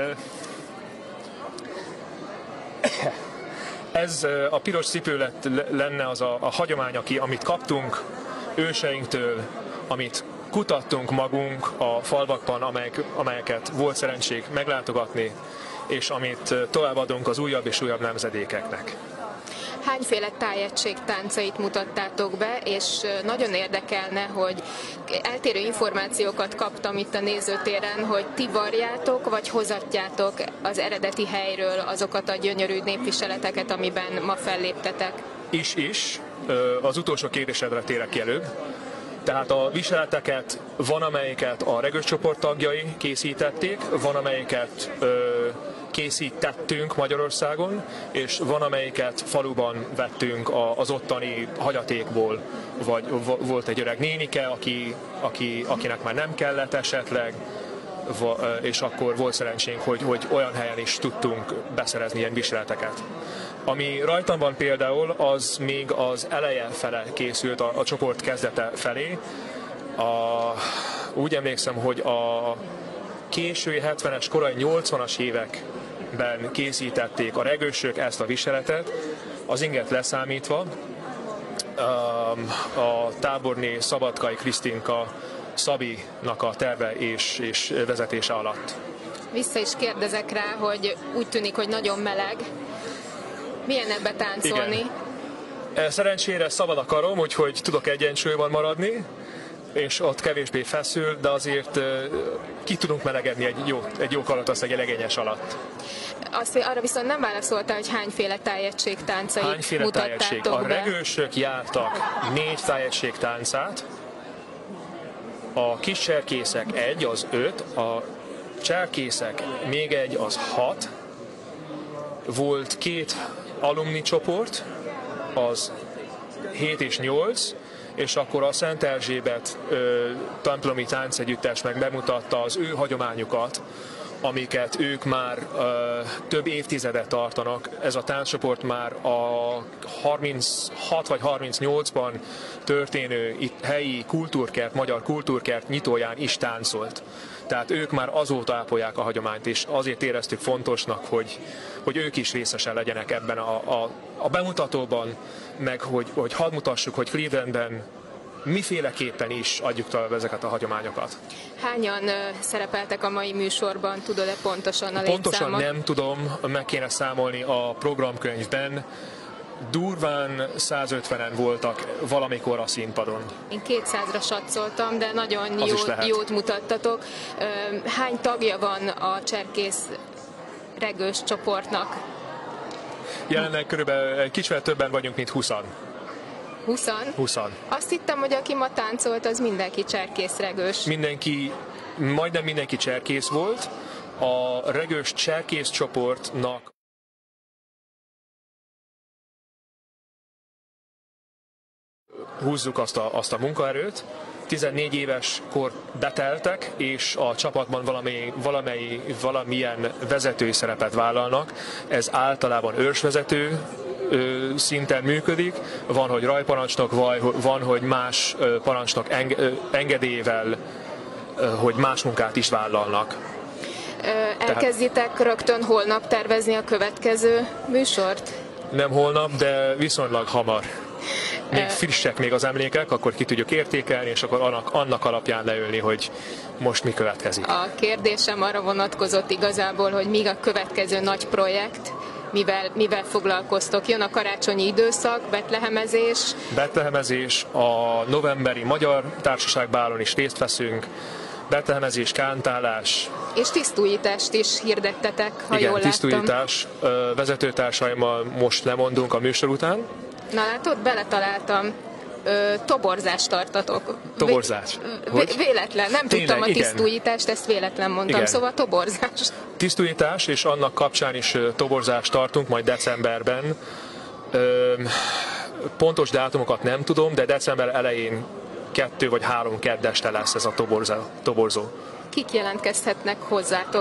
ez a piros cipő lett, lenne az a, a hagyomány, aki, amit kaptunk őseinktől, amit kutattunk magunk a falvakban, amelyek, amelyeket volt szerencség meglátogatni, és amit továbbadunk az újabb és újabb nemzedékeknek. Hányféle tájegység táncait mutattátok be, és nagyon érdekelne, hogy eltérő információkat kaptam itt a nézőtéren, hogy ti varjátok, vagy hozatjátok az eredeti helyről azokat a gyönyörű népviseleteket, amiben ma felléptetek. Is-is. Az utolsó kérdésedre térek ki előbb. Tehát a viseleteket van, amelyiket a Regős csoport tagjai készítették, van, amelyiket ö, készítettünk Magyarországon, és van, amelyiket faluban vettünk az ottani hagyatékból, vagy volt egy öreg nénike, aki, aki, akinek már nem kellett esetleg, és akkor volt szerencsénk, hogy, hogy olyan helyen is tudtunk beszerezni ilyen viseleteket. Ami rajtam van például, az még az eleje fele készült, a, a csoport kezdete felé. A, úgy emlékszem, hogy a késői hetvenes, korai nyolcvanas években készítették a regősök ezt a viseletet, az inget leszámítva. A táborné Szabadkai Krisztinka Szabinak a terve és, és vezetése alatt. Vissza is kérdezek rá, hogy úgy tűnik, hogy nagyon meleg. Milyen ebbe táncolni? Igen. Szerencsére szabad a karom, úgyhogy tudok egyensúlyban maradni, és ott kevésbé feszül, de azért ki tudunk melegedni egy jó, egy jó karotasz, egy legényes alatt. Azt, arra viszont nem válaszoltál, hogy hányféle tájegység táncait hányféle mutattátok tájegység? A be? regősök jártak négy tájegység táncát, a kis cserkészek egy, az öt, a cserkészek még egy, az hat, volt két alumni csoport, az hét és nyolc, és akkor a Szent Erzsébet ö, templomi táncegyüttes meg bemutatta az ő hagyományukat, amiket ők már ö, több évtizede tartanak. Ez a tánccsoport már a harminchat vagy harmincnyolcban történő itt helyi kultúrkert, magyar kultúrkert nyitóján is táncolt. Tehát ők már azóta ápolják a hagyományt, és azért éreztük fontosnak, hogy, hogy ők is részesen legyenek ebben a, a, a bemutatóban, meg hogy, hogy hadd mutassuk, hogy Clevelandben miféleképpen is adjuk tovább ezeket a hagyományokat. Hányan uh, szerepeltek a mai műsorban? Tudod-e pontosan a létszámot? Pontosan nem tudom, meg kéne számolni a programkönyvben. Durván százötvenen voltak valamikor a színpadon. Én kétszázra satszoltam, de nagyon jó, jót mutattatok. Hány tagja van a cserkész regős csoportnak? Jelenleg körülbelül egy kicsivel többen vagyunk, mint húszan. Húszan? Húszan. Azt hittem, hogy aki ma táncolt, az mindenki cserkész regős. Mindenki, majdnem mindenki cserkész volt. A regős cserkész csoportnak húzzuk azt a, azt a munkaerőt. tizennégy éves kor beteltek, és a csapatban valami, valami, valamilyen vezetői szerepet vállalnak. Ez általában őrsvezető ö, szinten működik. Van, hogy rajparancsnok, vagy van, hogy más ö, parancsnok enge, ö, engedélyével, ö, hogy más munkát is vállalnak. Ö, elkezditek Tehát, rögtön holnap tervezni a következő műsort? Nem holnap, de viszonylag hamar. Még frissek még az emlékek, akkor ki tudjuk értékelni, és akkor annak, annak alapján leülni, hogy most mi következik. A kérdésem arra vonatkozott igazából, hogy mi a következő nagy projekt, mivel, mivel foglalkoztok. Jön a karácsonyi időszak, betlehemezés. Betlehemezés, a novemberi Magyar Társaságbálon is részt veszünk, betlehemezés, kántálás. És tisztújítást is hirdettetek, ha Igen, jól tisztújítás. Vezetőtársaimmal most lemondunk a műsor után. Na látod, beletaláltam. Ö, toborzást tartatok. Toborzás. Vé- véletlen, nem Tényleg, tudtam a igen. tisztújítást, ezt véletlen mondtam, Igen. Szóval toborzás. Tisztújítás, és annak kapcsán is toborzást tartunk, majd decemberben. Ö, pontos dátumokat nem tudom, de december elején kettő vagy három keddeste lesz ez a toborzó. toborzó. Kik jelentkezhetnek hozzátok?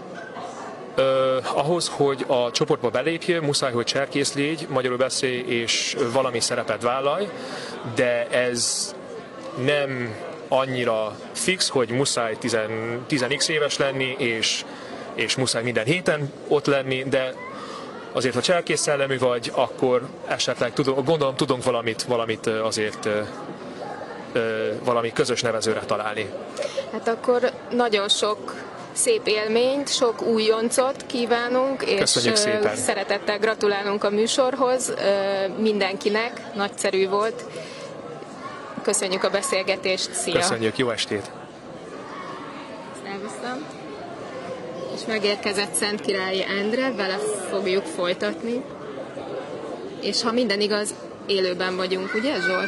Uh, ahhoz, hogy a csoportba belépjél, muszáj, hogy cserkész légy, magyarul beszélj és valami szerepet vállalj, de ez nem annyira fix, hogy muszáj tíz x éves lenni, és, és muszáj minden héten ott lenni, de azért, ha cserkész szellemű vagy, akkor esetleg tudom, gondolom tudunk valamit, valamit azért valami közös nevezőre találni. Hát akkor nagyon sok szép élményt, sok újoncot kívánunk, és szépen. Szeretettel gratulálunk a műsorhoz mindenkinek, nagyszerű volt. Köszönjük a beszélgetést, szia! Köszönjük, jó estét! Szervuszom! És megérkezett Szentkirályi Endre, vele fogjuk folytatni. És ha minden igaz, élőben vagyunk, ugye Zsolt?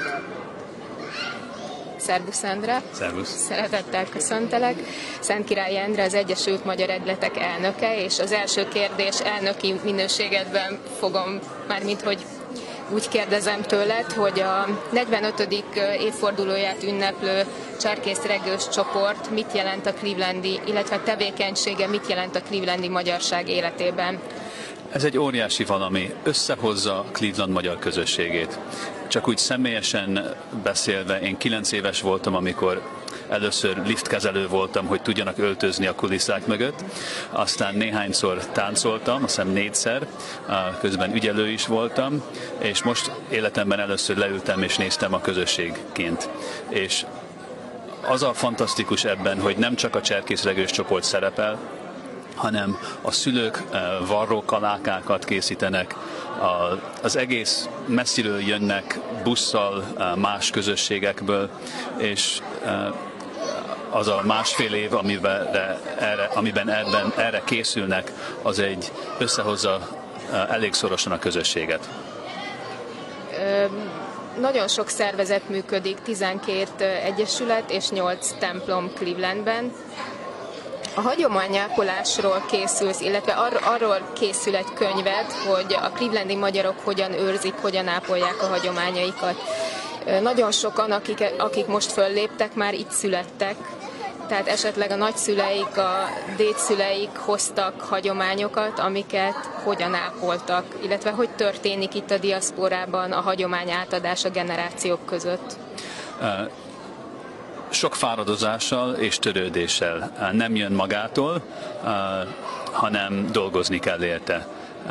Szervusz Endre! Szervusz! Szeretettel köszöntelek. Szentkirályi Endre az Egyesült Magyar Egletek elnöke, és az első kérdés elnöki minőségedben fogom, mármint hogy úgy kérdezem tőled, hogy a negyvenötödik évfordulóját ünneplő cserkész regős csoport mit jelent a clevelandi, illetve tevékenysége mit jelent a clevelandi magyarság életében? Ez egy óriási valami, összehozza Cleveland magyar közösségét. Csak úgy személyesen beszélve, én kilenc éves voltam, amikor először liftkezelő voltam, hogy tudjanak öltözni a kulisszák mögött. Aztán néhányszor táncoltam, azt hiszem négyszer, közben ügyelő is voltam, és most életemben először leültem és néztem a közösségként. És az a fantasztikus ebben, hogy nem csak a cserkészregős csoport szerepel, hanem a szülők varrókalákákat készítenek, az egész messziről jönnek busszal más közösségekből, és az a másfél év, amiben erre, amiben erben, erre készülnek, az egy összehozza elég szorosan a közösséget. Ö, nagyon sok szervezet működik, tizenkét egyesület és nyolc templom Clevelandben. A hagyományápolásról készülsz, illetve ar- arról készül egy könyved, hogy a clevelandi magyarok hogyan őrzik, hogyan ápolják a hagyományaikat. Nagyon sokan, akik, akik most fölléptek, már itt születtek, tehát esetleg a nagyszüleik, a dédszüleik hoztak hagyományokat, amiket hogyan ápoltak, illetve hogy történik itt a diaszporában a hagyomány átadás a generációk között. Sok fáradozással és törődéssel. Nem jön magától, hanem dolgozni kell érte.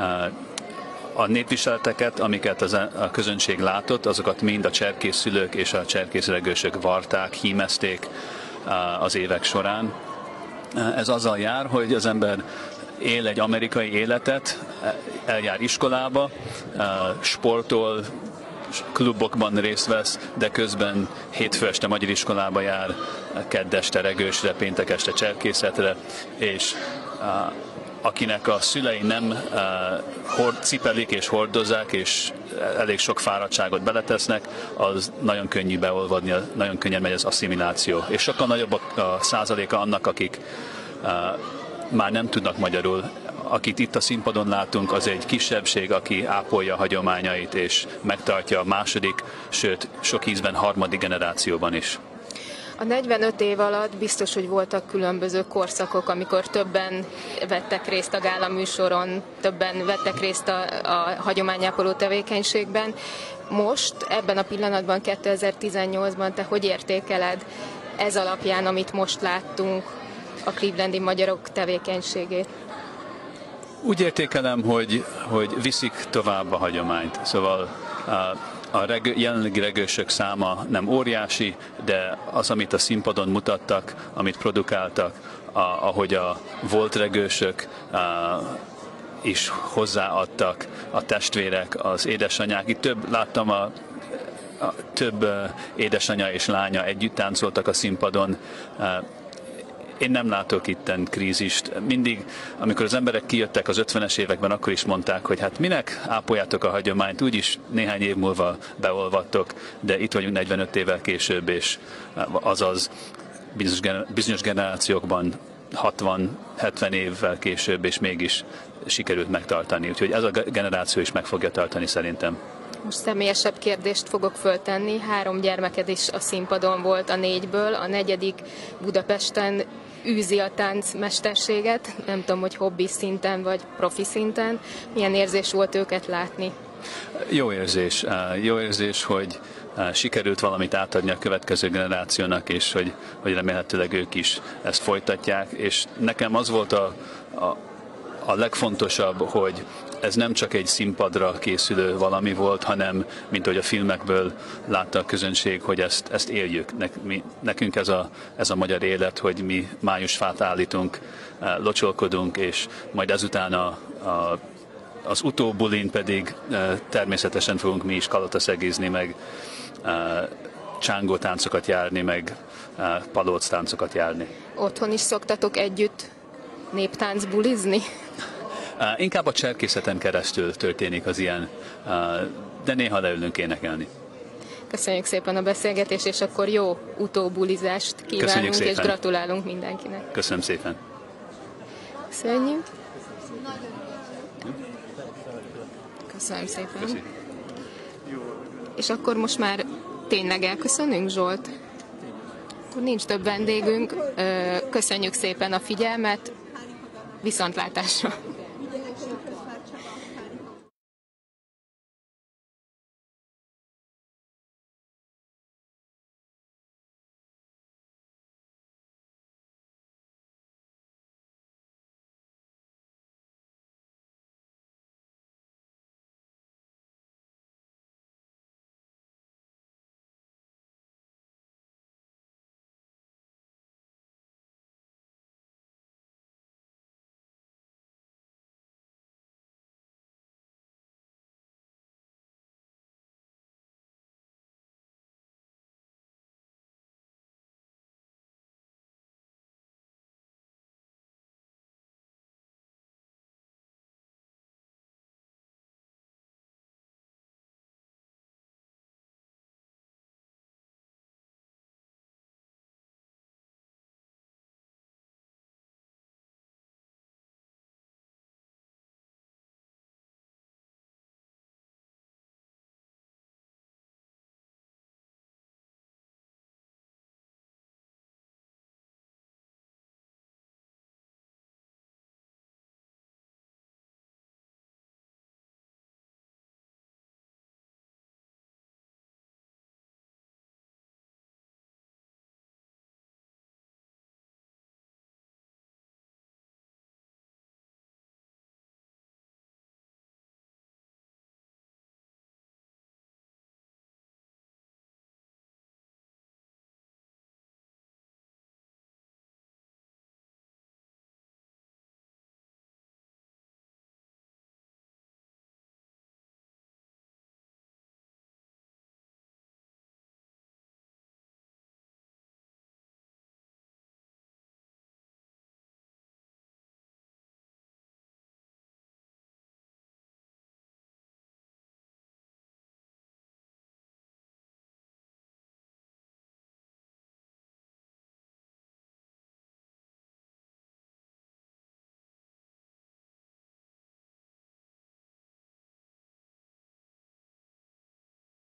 A népviseleteket, amiket a közönség látott, azokat mind a cserkészszülők és a cserkészregősök varták, hímezték az évek során. Ez azzal jár, hogy az ember él egy amerikai életet, eljár iskolába, sportol, klubokban részt vesz, de közben hétfő este magyar iskolába jár, kedd este regősre, péntek este cserkészetre, és akinek a szülei nem hord, cipelik és hordozzák, és elég sok fáradtságot beletesznek, az nagyon könnyű beolvadni, nagyon könnyen megy az asszimiláció. És sokkal nagyobb a százaléka annak, akik már nem tudnak magyarul. Akit itt a színpadon látunk, az egy kisebbség, aki ápolja a hagyományait, és megtartja a második, sőt, sok ízben harmadik generációban is. A negyvenöt év alatt biztos, hogy voltak különböző korszakok, amikor többen vettek részt a gála műsoron, többen vettek részt a, a hagyományápoló tevékenységben. Most, ebben a pillanatban, kétezer-tizennyolcban te hogy értékeled ez alapján, amit most láttunk, a clevelandi magyarok tevékenységét? Úgy értékelem, hogy, hogy viszik tovább a hagyományt. Szóval a regő, jelenlegi regősök száma nem óriási, de az, amit a színpadon mutattak, amit produkáltak, a, ahogy a volt regősök a, is hozzáadtak, a testvérek, az édesanyák. Itt több, láttam a, a több édesanya és lánya együtt táncoltak a színpadon. Én nem látok itten krízist. Mindig, amikor az emberek kijöttek az ötvenes években, akkor is mondták, hogy hát minek ápoljátok a hagyományt, úgyis néhány év múlva beolvadtok, de itt vagyunk negyvenöt évvel később, és azaz bizonyos generációkban hatvan-hetven évvel később, és mégis sikerült megtartani. Úgyhogy ez a generáció is meg fogja tartani szerintem. Most személyesebb kérdést fogok föltenni. Három gyermeked is a színpadon volt a négyből, a negyedik Budapesten űzi a táncmesterséget, nem tudom, hogy hobbi szinten vagy profi szinten. Milyen érzés volt őket látni? Jó érzés. Jó érzés, hogy sikerült valamit átadni a következő generációnak, és hogy, hogy remélhetőleg ők is ezt folytatják. És nekem az volt a, a, a legfontosabb, hogy ez nem csak egy színpadra készülő valami volt, hanem, mint ahogy a filmekből látta a közönség, hogy ezt, ezt éljük. Nekünk ez a, ez a magyar élet, hogy mi májusfát állítunk, locsolkodunk, és majd ezután a, a, az utóbulin pedig természetesen fogunk mi is kalotaszegézni, meg csángó táncokat járni, meg palóc táncokat járni. Otthon is szoktatok együtt néptánc bulizni? Inkább a cserkészeten keresztül történik az ilyen, de néha leülünk énekelni. Köszönjük szépen a beszélgetést, és akkor jó utóbulizást kívánunk, és gratulálunk mindenkinek. Köszönöm szépen. Köszönjük. Köszönöm szépen. Köszi. És akkor most már tényleg elköszönünk, Zsolt? Akkor nincs több vendégünk. Köszönjük szépen a figyelmet. Viszontlátásra!